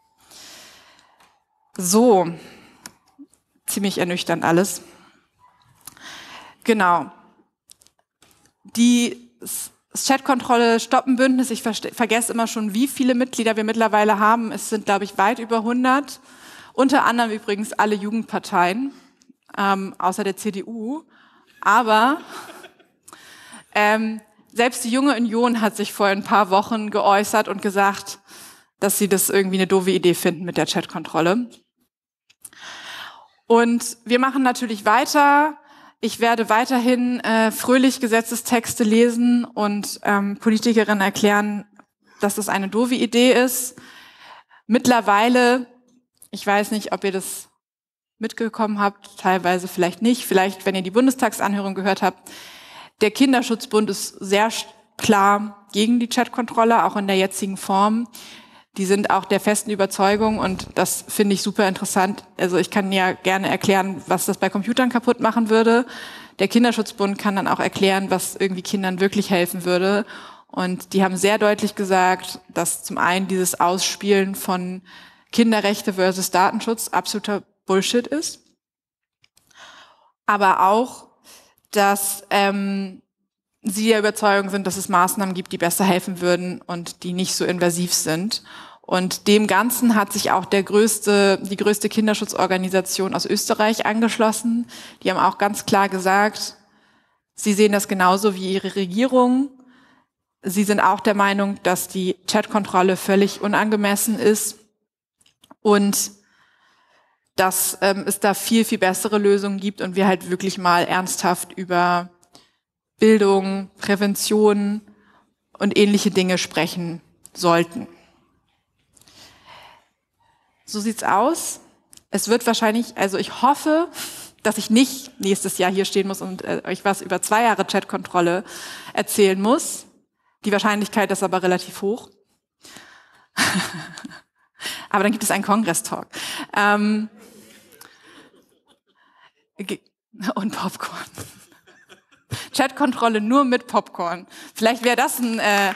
So, ziemlich ernüchternd alles. Genau. Die Chatkontrolle stoppen Bündnis, ich vergesse immer schon, wie viele Mitglieder wir mittlerweile haben. Es sind, glaube ich, weit über hundert. Unter anderem übrigens alle Jugendparteien, ähm, außer der C D U. Aber ähm, selbst die Junge Union hat sich vor ein paar Wochen geäußert und gesagt, dass sie das irgendwie eine doofe Idee finden mit der Chatkontrolle. Und wir machen natürlich weiter. Ich werde weiterhin äh, fröhlich Gesetzestexte lesen und ähm, Politikerinnen erklären, dass das eine doofe Idee ist. Mittlerweile, ich weiß nicht, ob ihr das mitbekommen habt, teilweise vielleicht nicht, vielleicht, wenn ihr die Bundestagsanhörung gehört habt, der Kinderschutzbund ist sehr klar gegen die Chatkontrolle, auch in der jetzigen Form. Die sind auch der festen Überzeugung und das finde ich super interessant. Also ich kann ja gerne erklären, was das bei Computern kaputt machen würde. Der Kinderschutzbund kann dann auch erklären, was irgendwie Kindern wirklich helfen würde. Und die haben sehr deutlich gesagt, dass zum einen dieses Ausspielen von Kinderrechte versus Datenschutz absoluter Bullshit ist. Aber auch, dass ähm, sie der Überzeugung sind, dass es Maßnahmen gibt, die besser helfen würden und die nicht so invasiv sind. Und dem Ganzen hat sich auch der größte, die größte Kinderschutzorganisation aus Österreich angeschlossen. Die haben auch ganz klar gesagt, sie sehen das genauso wie ihre Regierung. Sie sind auch der Meinung, dass die Chatkontrolle völlig unangemessen ist und dass ähm, es da viel, viel bessere Lösungen gibt und wir halt wirklich mal ernsthaft über Bildung, Prävention und ähnliche Dinge sprechen sollten. So sieht's aus. Es wird wahrscheinlich, also ich hoffe, dass ich nicht nächstes Jahr hier stehen muss und äh, euch was über zwei Jahre Chatkontrolle erzählen muss. Die Wahrscheinlichkeit ist aber relativ hoch. Aber dann gibt es einen Kongress-Talk. Ähm, und Popcorn. Chatkontrolle nur mit Popcorn. Vielleicht wäre das ein, äh,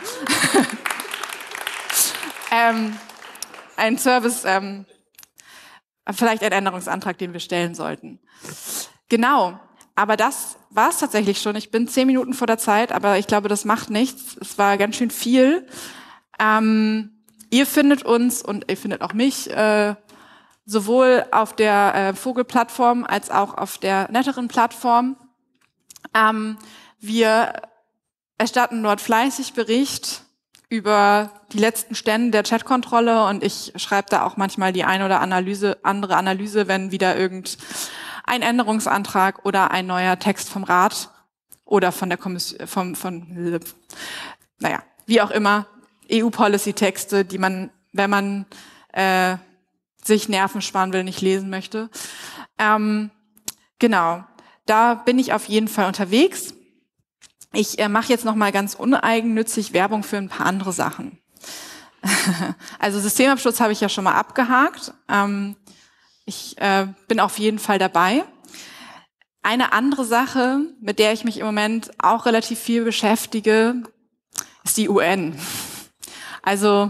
ähm, ein Service, ähm, vielleicht ein Änderungsantrag, den wir stellen sollten. Genau, aber das war es tatsächlich schon. Ich bin zehn Minuten vor der Zeit, aber ich glaube, das macht nichts. Es war ganz schön viel. Ähm, ihr findet uns und ihr findet auch mich äh, sowohl auf der äh, Vogel-Plattform als auch auf der netteren Plattform. Ähm, wir erstatten dort fleißig Bericht über die letzten Stände der Chatkontrolle und ich schreibe da auch manchmal die eine oder Analyse, andere Analyse, wenn wieder irgendein Änderungsantrag oder ein neuer Text vom Rat oder von der Kommission, vom, von, naja, wie auch immer, E U-Policy-Texte, die man, wenn man äh, sich Nerven sparen will, nicht lesen möchte. Ähm, genau. Da bin ich auf jeden Fall unterwegs. Ich äh, mache jetzt noch mal ganz uneigennützig Werbung für ein paar andere Sachen. Also Systemabsturz habe ich ja schon mal abgehakt. Ähm, ich äh, bin auf jeden Fall dabei. Eine andere Sache, mit der ich mich im Moment auch relativ viel beschäftige, ist die U N. Also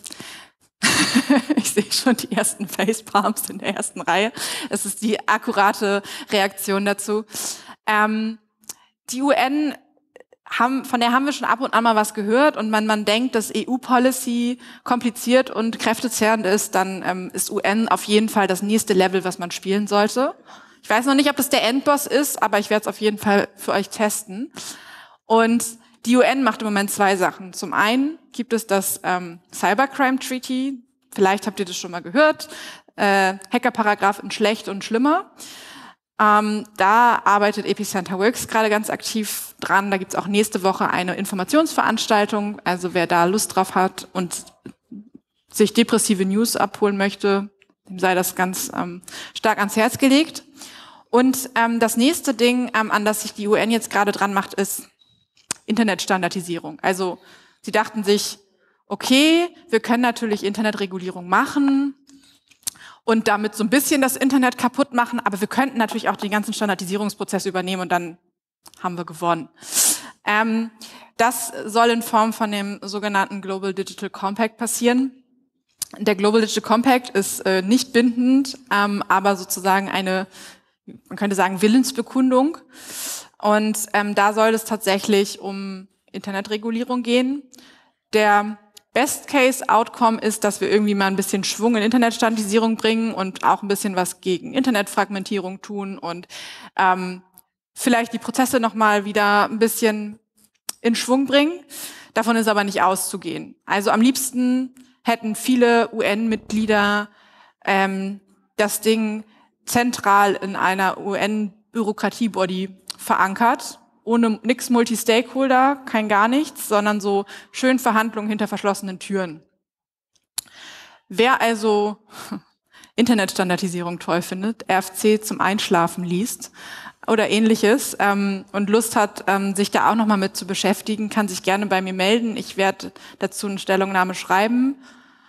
ich sehe schon die ersten Facepalms in der ersten Reihe. Es ist die akkurate Reaktion dazu. Ähm, die U N, haben, von der haben wir schon ab und an mal was gehört und man, man denkt, dass E U-Policy kompliziert und kräftezehrend ist, dann ähm, ist U N auf jeden Fall das nächste Level, was man spielen sollte. Ich weiß noch nicht, ob das der Endboss ist, aber ich werde es auf jeden Fall für euch testen. Und die U N macht im Moment zwei Sachen. Zum einen gibt es das ähm, Cybercrime Treaty. Vielleicht habt ihr das schon mal gehört. Äh, Hackerparagraph in schlecht und schlimmer. Ähm, da arbeitet Epicenter Works gerade ganz aktiv dran. Da gibt es auch nächste Woche eine Informationsveranstaltung. Also wer da Lust drauf hat und sich depressive News abholen möchte, dem sei das ganz ähm, stark ans Herz gelegt. Und ähm, das nächste Ding, ähm, an das sich die U N jetzt gerade dran macht, ist Internetstandardisierung. Also sie dachten sich, okay, wir können natürlich Internetregulierung machen und damit so ein bisschen das Internet kaputt machen, aber wir könnten natürlich auch den ganzen Standardisierungsprozess übernehmen und dann haben wir gewonnen. Ähm, das soll in Form von dem sogenannten Global Digital Compact passieren. Der Global Digital Compact ist äh, nicht bindend, ähm, aber sozusagen eine, man könnte sagen, Willensbekundung. Und ähm, da soll es tatsächlich um Internetregulierung gehen. Der Best-Case-Outcome ist, dass wir irgendwie mal ein bisschen Schwung in Internetstandardisierung bringen und auch ein bisschen was gegen Internetfragmentierung tun und ähm, vielleicht die Prozesse nochmal wieder ein bisschen in Schwung bringen. Davon ist aber nicht auszugehen. Also am liebsten hätten viele U N-Mitglieder ähm, das Ding zentral in einer U N-Bürokratie-Body verankert, ohne nix Multi-Stakeholder, kein gar nichts, sondern so schön Verhandlungen hinter verschlossenen Türen. Wer also Internetstandardisierung toll findet, R F C zum Einschlafen liest oder ähnliches ähm, und Lust hat, ähm, sich da auch nochmal mit zu beschäftigen, kann sich gerne bei mir melden. Ich werde dazu eine Stellungnahme schreiben.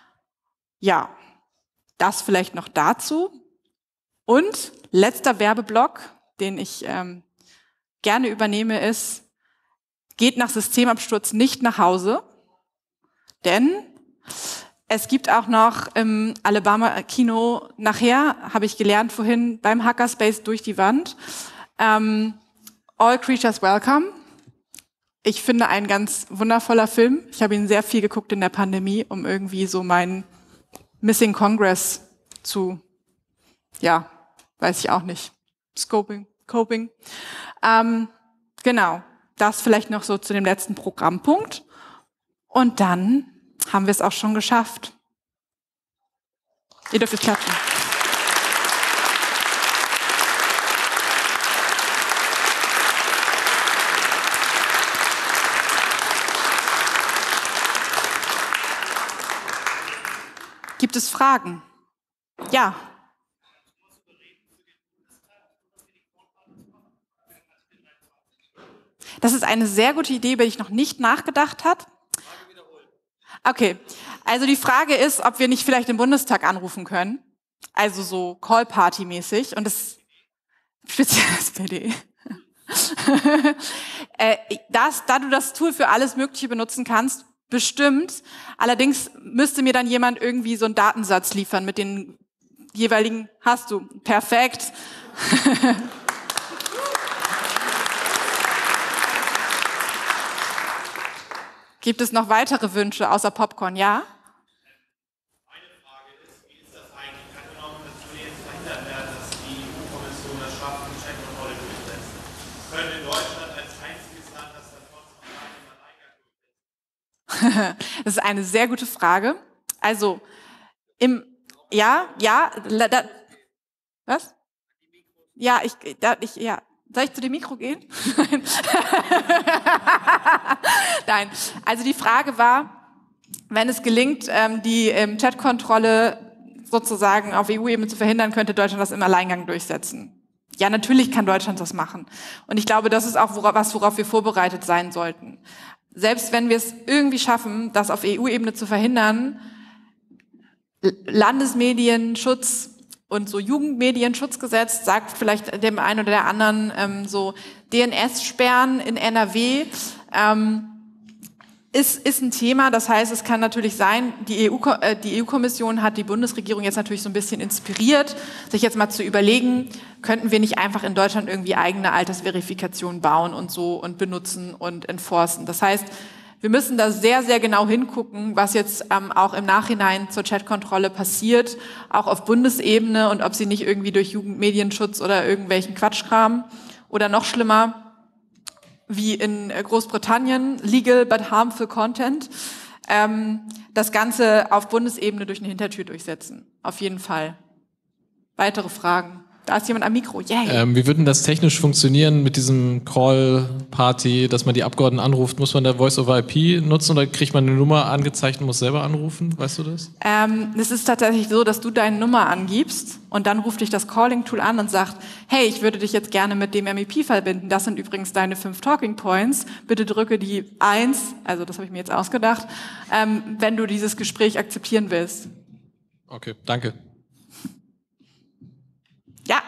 Ja, das vielleicht noch dazu. Und letzter Werbeblock, den ich ähm, gerne übernehme, ist, geht nach Systemabsturz nicht nach Hause, denn es gibt auch noch im Alabama-Kino nachher, habe ich gelernt vorhin, beim Hackerspace durch die Wand, ähm, All Creatures Welcome. Ich finde, ein ganz wundervoller Film. Ich habe ihn sehr viel geguckt in der Pandemie, um irgendwie so meinen Missing Congress zu, ja, weiß ich auch nicht, Scoping, Coping. Ähm, genau, das vielleicht noch so zu dem letzten Programmpunkt. Und dann haben wir es auch schon geschafft. Ihr dürft es klatschen. Gibt es Fragen? Ja. Das ist eine sehr gute Idee, über die ich noch nicht nachgedacht habe. Okay, also die Frage ist, ob wir nicht vielleicht den Bundestag anrufen können. Also so Call-Party-mäßig. Und das speziell S P D. äh, das, da du das Tool für alles Mögliche benutzen kannst, bestimmt. Allerdings müsste mir dann jemand irgendwie so einen Datensatz liefern mit den jeweiligen, hast du. Perfekt. Gibt es noch weitere Wünsche außer Popcorn? Ja? Meine Frage ist, wie ist das eigentlich angenommen, dass wir jetzt verhindert werden, dass die E U-Kommission das schafft und Checkkontrolle durchsetzt? Können in Deutschland als einziges Land das dann trotzdem im Alleingang durchsetzen? Das ist eine sehr gute Frage. Also, im, ja, ja, da, was? Ja, ich, da, ich, ja. Soll ich zu dem Mikro gehen? Nein. Nein. Also die Frage war, wenn es gelingt, die Chatkontrolle sozusagen auf E U-Ebene zu verhindern, könnte Deutschland das im Alleingang durchsetzen. Ja, natürlich kann Deutschland das machen. Und ich glaube, das ist auch was, worauf wir vorbereitet sein sollten. Selbst wenn wir es irgendwie schaffen, das auf E U-Ebene zu verhindern, Landesmedienschutz und so Jugendmedienschutzgesetz sagt vielleicht dem einen oder der anderen ähm, so D N S-Sperren in N R W ähm, ist, ist ein Thema. Das heißt, es kann natürlich sein, die E U, äh, die E U-Kommission hat die Bundesregierung jetzt natürlich so ein bisschen inspiriert, sich jetzt mal zu überlegen, könnten wir nicht einfach in Deutschland irgendwie eigene Altersverifikation bauen und so und benutzen und enforcen. Das heißt, wir Wir müssen da sehr, sehr genau hingucken, was jetzt ähm, auch im Nachhinein zur Chatkontrolle passiert, auch auf Bundesebene und ob sie nicht irgendwie durch Jugendmedienschutz oder irgendwelchen Quatschkram oder noch schlimmer, wie in Großbritannien, legal but harmful content, ähm, das Ganze auf Bundesebene durch eine Hintertür durchsetzen. Auf jeden Fall. Weitere Fragen? Da ist jemand am Mikro. Yay. Ähm, wie würde denn das technisch funktionieren mit diesem Call-Party, dass man die Abgeordneten anruft? Muss man da Voice-over I P nutzen oder kriegt man eine Nummer angezeigt und muss selber anrufen? Weißt du das? Ähm, es ist tatsächlich so, dass du deine Nummer angibst und dann ruft dich das Calling-Tool an und sagt, hey, ich würde dich jetzt gerne mit dem M E P verbinden. Das sind übrigens deine fünf Talking Points. Bitte drücke die eins, also das habe ich mir jetzt ausgedacht, ähm, wenn du dieses Gespräch akzeptieren willst. Okay, danke. Ja.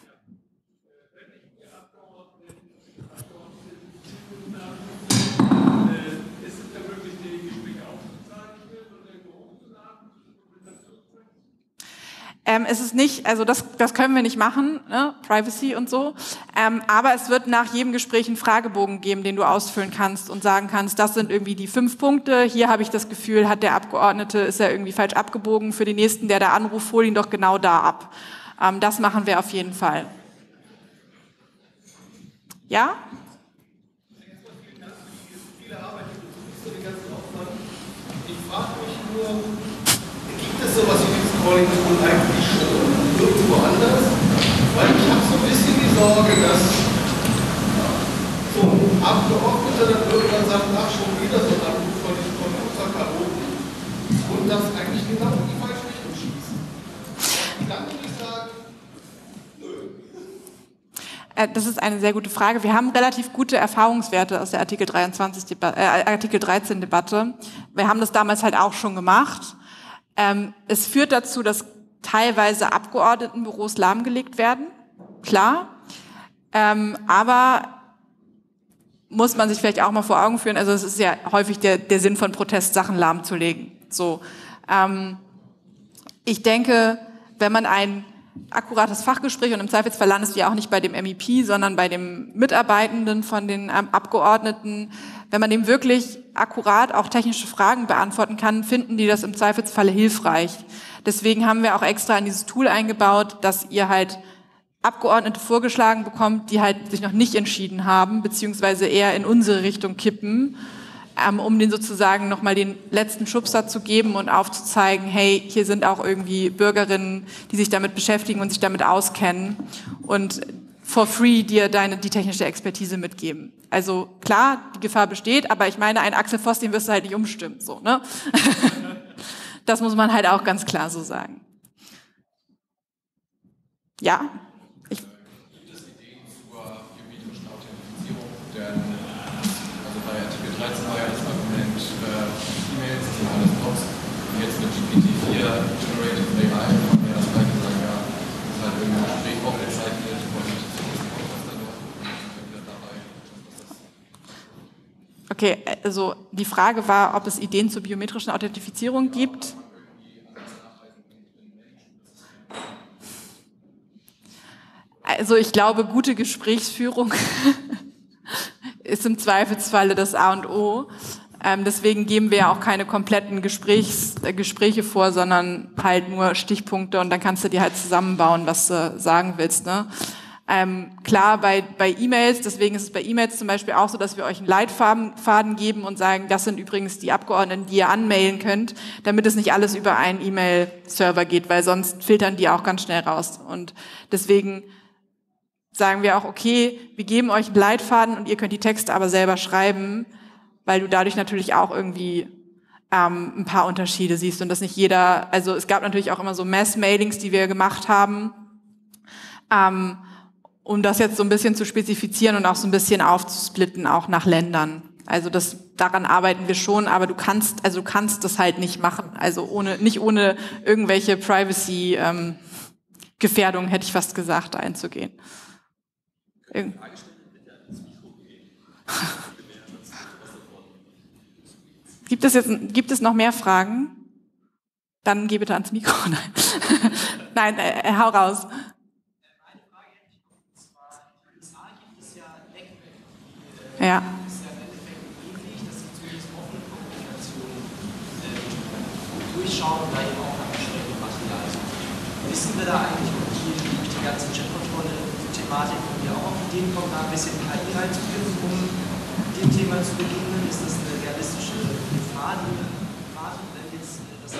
Ähm, es ist nicht, also das, das können wir nicht machen, ne? Privacy und so. Ähm, aber es wird nach jedem Gespräch einen Fragebogen geben, den du ausfüllen kannst und sagen kannst, das sind irgendwie die fünf Punkte. Hier habe ich das Gefühl, hat der Abgeordnete, ist er irgendwie falsch abgebogen. Für den nächsten, der da anruft, hol ihn doch genau da ab. Ähm, das machen wir auf jeden Fall. Ja? Ich frage mich nur, gibt es sowas wie dieses Calling-Tool eigentlich schon irgendwo anders? Weil ich habe so ein bisschen die Sorge, dass so ein Abgeordneter dann irgendwann sagt, ach schon wieder so ein Anruf von diesen Computerchaoten und das eigentlich genau in die falsche Richtung schießt. Und dann würde ich sagen, das ist eine sehr gute Frage. Wir haben relativ gute Erfahrungswerte aus der Artikel dreiundzwanzig Deba- äh, Artikel dreizehn Debatte. Wir haben das damals halt auch schon gemacht. Ähm, es führt dazu, dass teilweise Abgeordnetenbüros lahmgelegt werden. Klar. Ähm, aber muss man sich vielleicht auch mal vor Augen führen, also es ist ja häufig der, der Sinn von Protest, Sachen lahmzulegen. So. Ähm, ich denke, wenn man ein akkurates Fachgespräch, und im Zweifelsfall landest du ja auch nicht bei dem M E P, sondern bei dem Mitarbeitenden von den ähm, Abgeordneten. Wenn man dem wirklich akkurat auch technische Fragen beantworten kann, finden die das im Zweifelsfalle hilfreich. Deswegen haben wir auch extra in dieses Tool eingebaut, dass ihr halt Abgeordnete vorgeschlagen bekommt, die halt sich noch nicht entschieden haben, beziehungsweise eher in unsere Richtung kippen, ähm, um denen sozusagen nochmal den letzten Schubser zu geben und aufzuzeigen, hey, hier sind auch irgendwie Bürgerinnen, die sich damit beschäftigen und sich damit auskennen und for free dir deine, die technische Expertise mitgeben. Also klar, die Gefahr besteht, aber ich meine, ein Axel Voss, den wirst du halt nicht umstimmen, so, ne? Das muss man halt auch ganz klar so sagen. Ja? Ich Gibt es Ideen zur biometrischen Authentifizierung? Denn also bei Artikel dreizehn war ja das Argument, äh, E-Mails sind alles Bots. Und jetzt mit G P T vier Generated A I kann man ja das gleiche sagen, ja, das ist halt irgendein Gespräch aufgezeichnet und das ist dann noch wieder dabei. Okay, also die Frage war, ob es Ideen zur biometrischen Authentifizierung gibt. Also ich glaube, gute Gesprächsführung ist im Zweifelsfalle das A und O. Ähm, deswegen geben wir ja auch keine kompletten Gesprächs, äh, Gespräche vor, sondern halt nur Stichpunkte und dann kannst du dir halt zusammenbauen, was du sagen willst, ne? Ähm, klar, bei, bei E-Mails, deswegen ist es bei E-Mails zum Beispiel auch so, dass wir euch einen Leitfaden Faden geben und sagen, das sind übrigens die Abgeordneten, die ihr anmailen könnt, damit es nicht alles über einen E-Mail-Server geht, weil sonst filtern die auch ganz schnell raus. Und deswegen sagen wir auch, okay, wir geben euch einen Leitfaden und ihr könnt die Texte aber selber schreiben, weil du dadurch natürlich auch irgendwie ähm, ein paar Unterschiede siehst und dass nicht jeder, also es gab natürlich auch immer so Mass-Mailings, die wir gemacht haben, ähm, um das jetzt so ein bisschen zu spezifizieren und auch so ein bisschen aufzusplitten, auch nach Ländern. Also das, daran arbeiten wir schon, aber du kannst, also du kannst das halt nicht machen, also ohne, nicht ohne irgendwelche Privacy-Gefährdungen, ähm, hätte ich fast gesagt, einzugehen. Irgend- Gibt es jetzt, gibt es noch mehr Fragen? Dann geh bitte ans Mikro. Nein, Nein äh, hau raus. Ja. Ja. schauen und da eben auch nach entsprechendem Material suchen. Wissen wir da eigentlich, ob hier durch die ganze Chatkontrolle-Thematik wir auch auf Ideen kommen, da ein bisschen K I reinzuführen, um dem Thema zu begegnen? Ist das eine realistische Gefahr, die wir erwarten, wenn jetzt das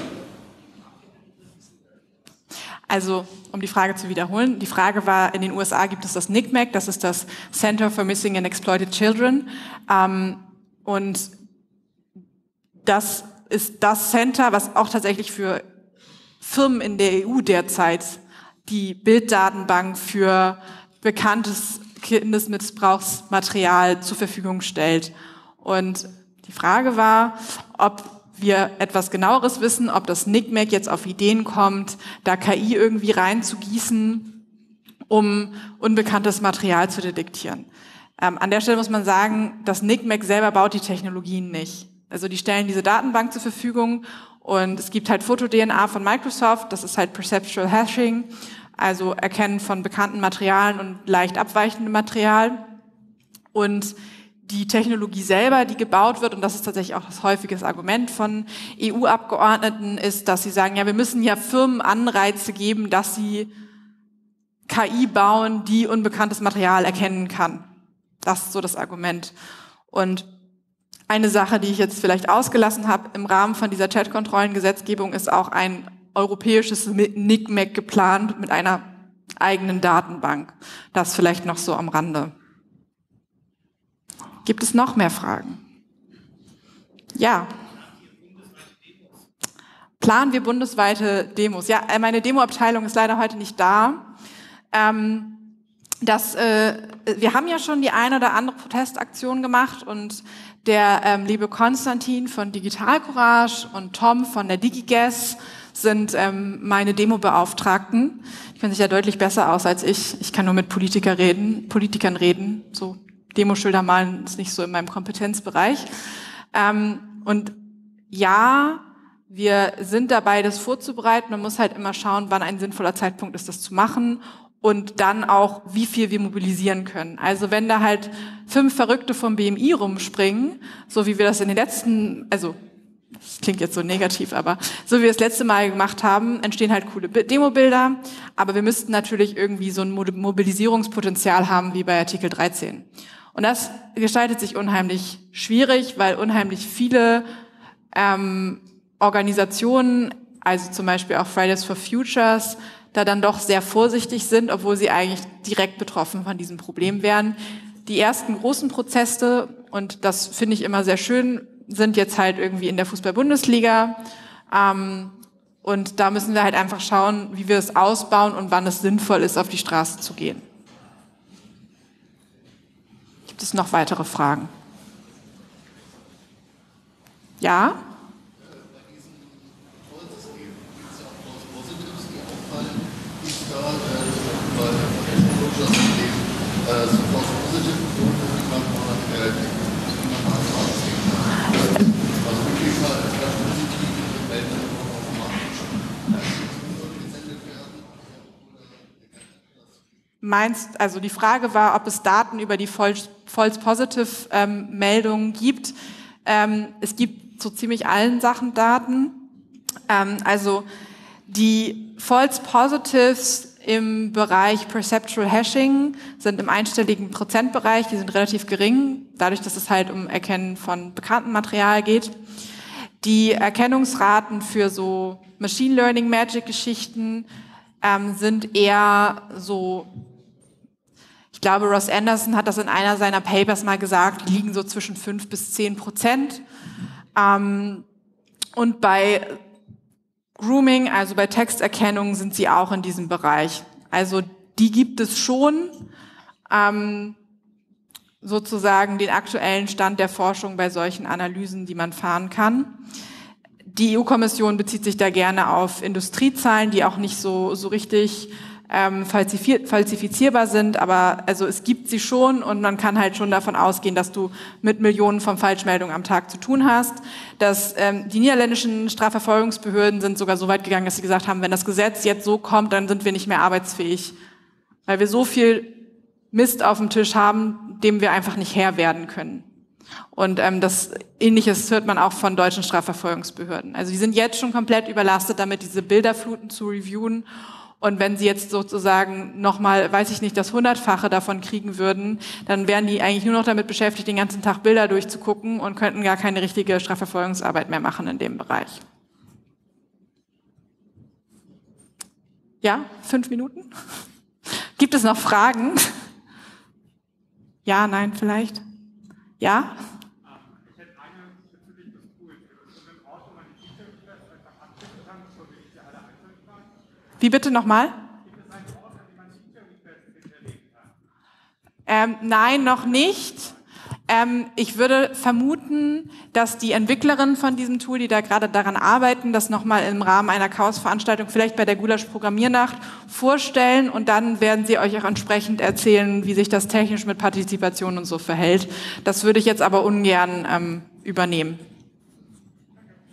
Also, um die Frage zu wiederholen, die Frage war, in den U S A gibt es das N I C M A C, das ist das Center for Missing and Exploited Children. Ähm, und das ist das Center, was auch tatsächlich für Firmen in der E U derzeit die Bilddatenbank für bekanntes Kindesmissbrauchsmaterial zur Verfügung stellt. Und die Frage war, ob wir etwas Genaueres wissen, ob das N I C M A C jetzt auf Ideen kommt, da K I irgendwie reinzugießen, um unbekanntes Material zu detektieren. Ähm, an der Stelle muss man sagen, das N I C M A C selber baut die Technologien nicht. Also die stellen diese Datenbank zur Verfügung und es gibt halt Foto-D N A von Microsoft, das ist halt Perceptual Hashing, also Erkennen von bekannten Materialien und leicht abweichendem Material. Und die Technologie selber, die gebaut wird, und das ist tatsächlich auch das häufige Argument von E U-Abgeordneten, ist, dass sie sagen, ja, wir müssen ja Firmen Anreize geben, dass sie K I bauen, die unbekanntes Material erkennen kann. Das ist so das Argument. Und eine Sache, die ich jetzt vielleicht ausgelassen habe, im Rahmen von dieser Chatkontrollengesetzgebung ist auch ein europäisches N I C M A C geplant mit einer eigenen Datenbank. Das vielleicht noch so am Rande. Gibt es noch mehr Fragen? Ja. Planen wir bundesweite Demos? Ja, meine Demoabteilung ist leider heute nicht da. Ähm, das, äh, wir haben ja schon die eine oder andere Protestaktion gemacht und der ähm, liebe Konstantin von Digital Courage und Tom von der DigiGuess sind ähm, meine Demobeauftragten. Die kennen sich ja deutlich besser aus als ich. Ich kann nur mit Politiker reden, Politikern reden, so. Demoschilder malen ist nicht so in meinem Kompetenzbereich. Ähm, und ja, wir sind dabei, das vorzubereiten. Man muss halt immer schauen, wann ein sinnvoller Zeitpunkt ist, das zu machen und dann auch, wie viel wir mobilisieren können. Also wenn da halt fünf Verrückte vom B M I rumspringen, so wie wir das in den letzten, also das klingt jetzt so negativ, aber so wie wir das letzte Mal gemacht haben, entstehen halt coole Demobilder, aber wir müssten natürlich irgendwie so ein Mobilisierungspotenzial haben wie bei Artikel dreizehn. Und das gestaltet sich unheimlich schwierig, weil unheimlich viele ähm, Organisationen, also zum Beispiel auch Fridays for Futures, da dann doch sehr vorsichtig sind, obwohl sie eigentlich direkt betroffen von diesem Problem wären. Die ersten großen Proteste, und das finde ich immer sehr schön, sind jetzt halt irgendwie in der Fußball-Bundesliga. Ähm, und da müssen wir halt einfach schauen, wie wir es ausbauen und wann es sinnvoll ist, auf die Straße zu gehen. Gibt es noch weitere Fragen? Ja? Bei diesen Vollsystemen gibt es ja auch False Positives, die auffallen. Ist da bei der Verrechnungssystem so False Positive Produkte, die man mal sehen kann? Also wirklich mal ganz positive Meldungen automatisch gesendet werden. Meinst, also die Frage war, ob es Daten über die False Positive ähm, Meldungen gibt. Ähm, es gibt so ziemlich allen Sachen Daten. Ähm, also die False Positives im Bereich Perceptual Hashing sind im einstelligen Prozentbereich, die sind relativ gering, dadurch, dass es halt um Erkennen von bekanntem Material geht. Die Erkennungsraten für so Machine Learning Magic Geschichten ähm, sind eher so, ich glaube, Ross Anderson hat das in einer seiner Papers mal gesagt, die liegen so zwischen fünf bis zehn Prozent. Ähm, und bei Grooming, also bei Texterkennung, sind sie auch in diesem Bereich. Also die gibt es schon, ähm, sozusagen den aktuellen Stand der Forschung bei solchen Analysen, die man fahren kann. Die E U-Kommission bezieht sich da gerne auf Industriezahlen, die auch nicht so so richtig ähm, falsifizierbar sind, aber also es gibt sie schon und man kann halt schon davon ausgehen, dass du mit Millionen von Falschmeldungen am Tag zu tun hast. Dass ähm, die niederländischen Strafverfolgungsbehörden sind sogar so weit gegangen, dass sie gesagt haben, wenn das Gesetz jetzt so kommt, dann sind wir nicht mehr arbeitsfähig, weil wir so viel Mist auf dem Tisch haben, dem wir einfach nicht Herr werden können. Und ähm, das Ähnliches hört man auch von deutschen Strafverfolgungsbehörden. Also die sind jetzt schon komplett überlastet damit, diese Bilderfluten zu reviewen. Und wenn sie jetzt sozusagen nochmal, weiß ich nicht, das Hundertfache davon kriegen würden, dann wären die eigentlich nur noch damit beschäftigt, den ganzen Tag Bilder durchzugucken und könnten gar keine richtige Strafverfolgungsarbeit mehr machen in dem Bereich. Ja, fünf Minuten? Gibt es noch Fragen? Ja, nein, vielleicht? Ja? Ich hätte eine bezüglich des Tools. Wenn man braucht, man die Feature einfach abschicken kann, so will ich ja alle einzeln fragen. Wie bitte nochmal? Gibt es einen Ort, an dem man Feature-Requests hinterlegen kann? Ähm, nein, noch nicht. Ähm, ich würde vermuten, dass die Entwicklerinnen von diesem Tool, die da gerade daran arbeiten, das nochmal im Rahmen einer Chaos-Veranstaltung vielleicht bei der Gulasch-Programmiernacht vorstellen und dann werden sie euch auch entsprechend erzählen, wie sich das technisch mit Partizipation und so verhält. Das würde ich jetzt aber ungern ähm, übernehmen.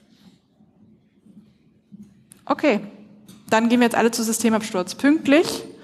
Okay, dann gehen wir jetzt alle zu Systemabsturz. Pünktlich.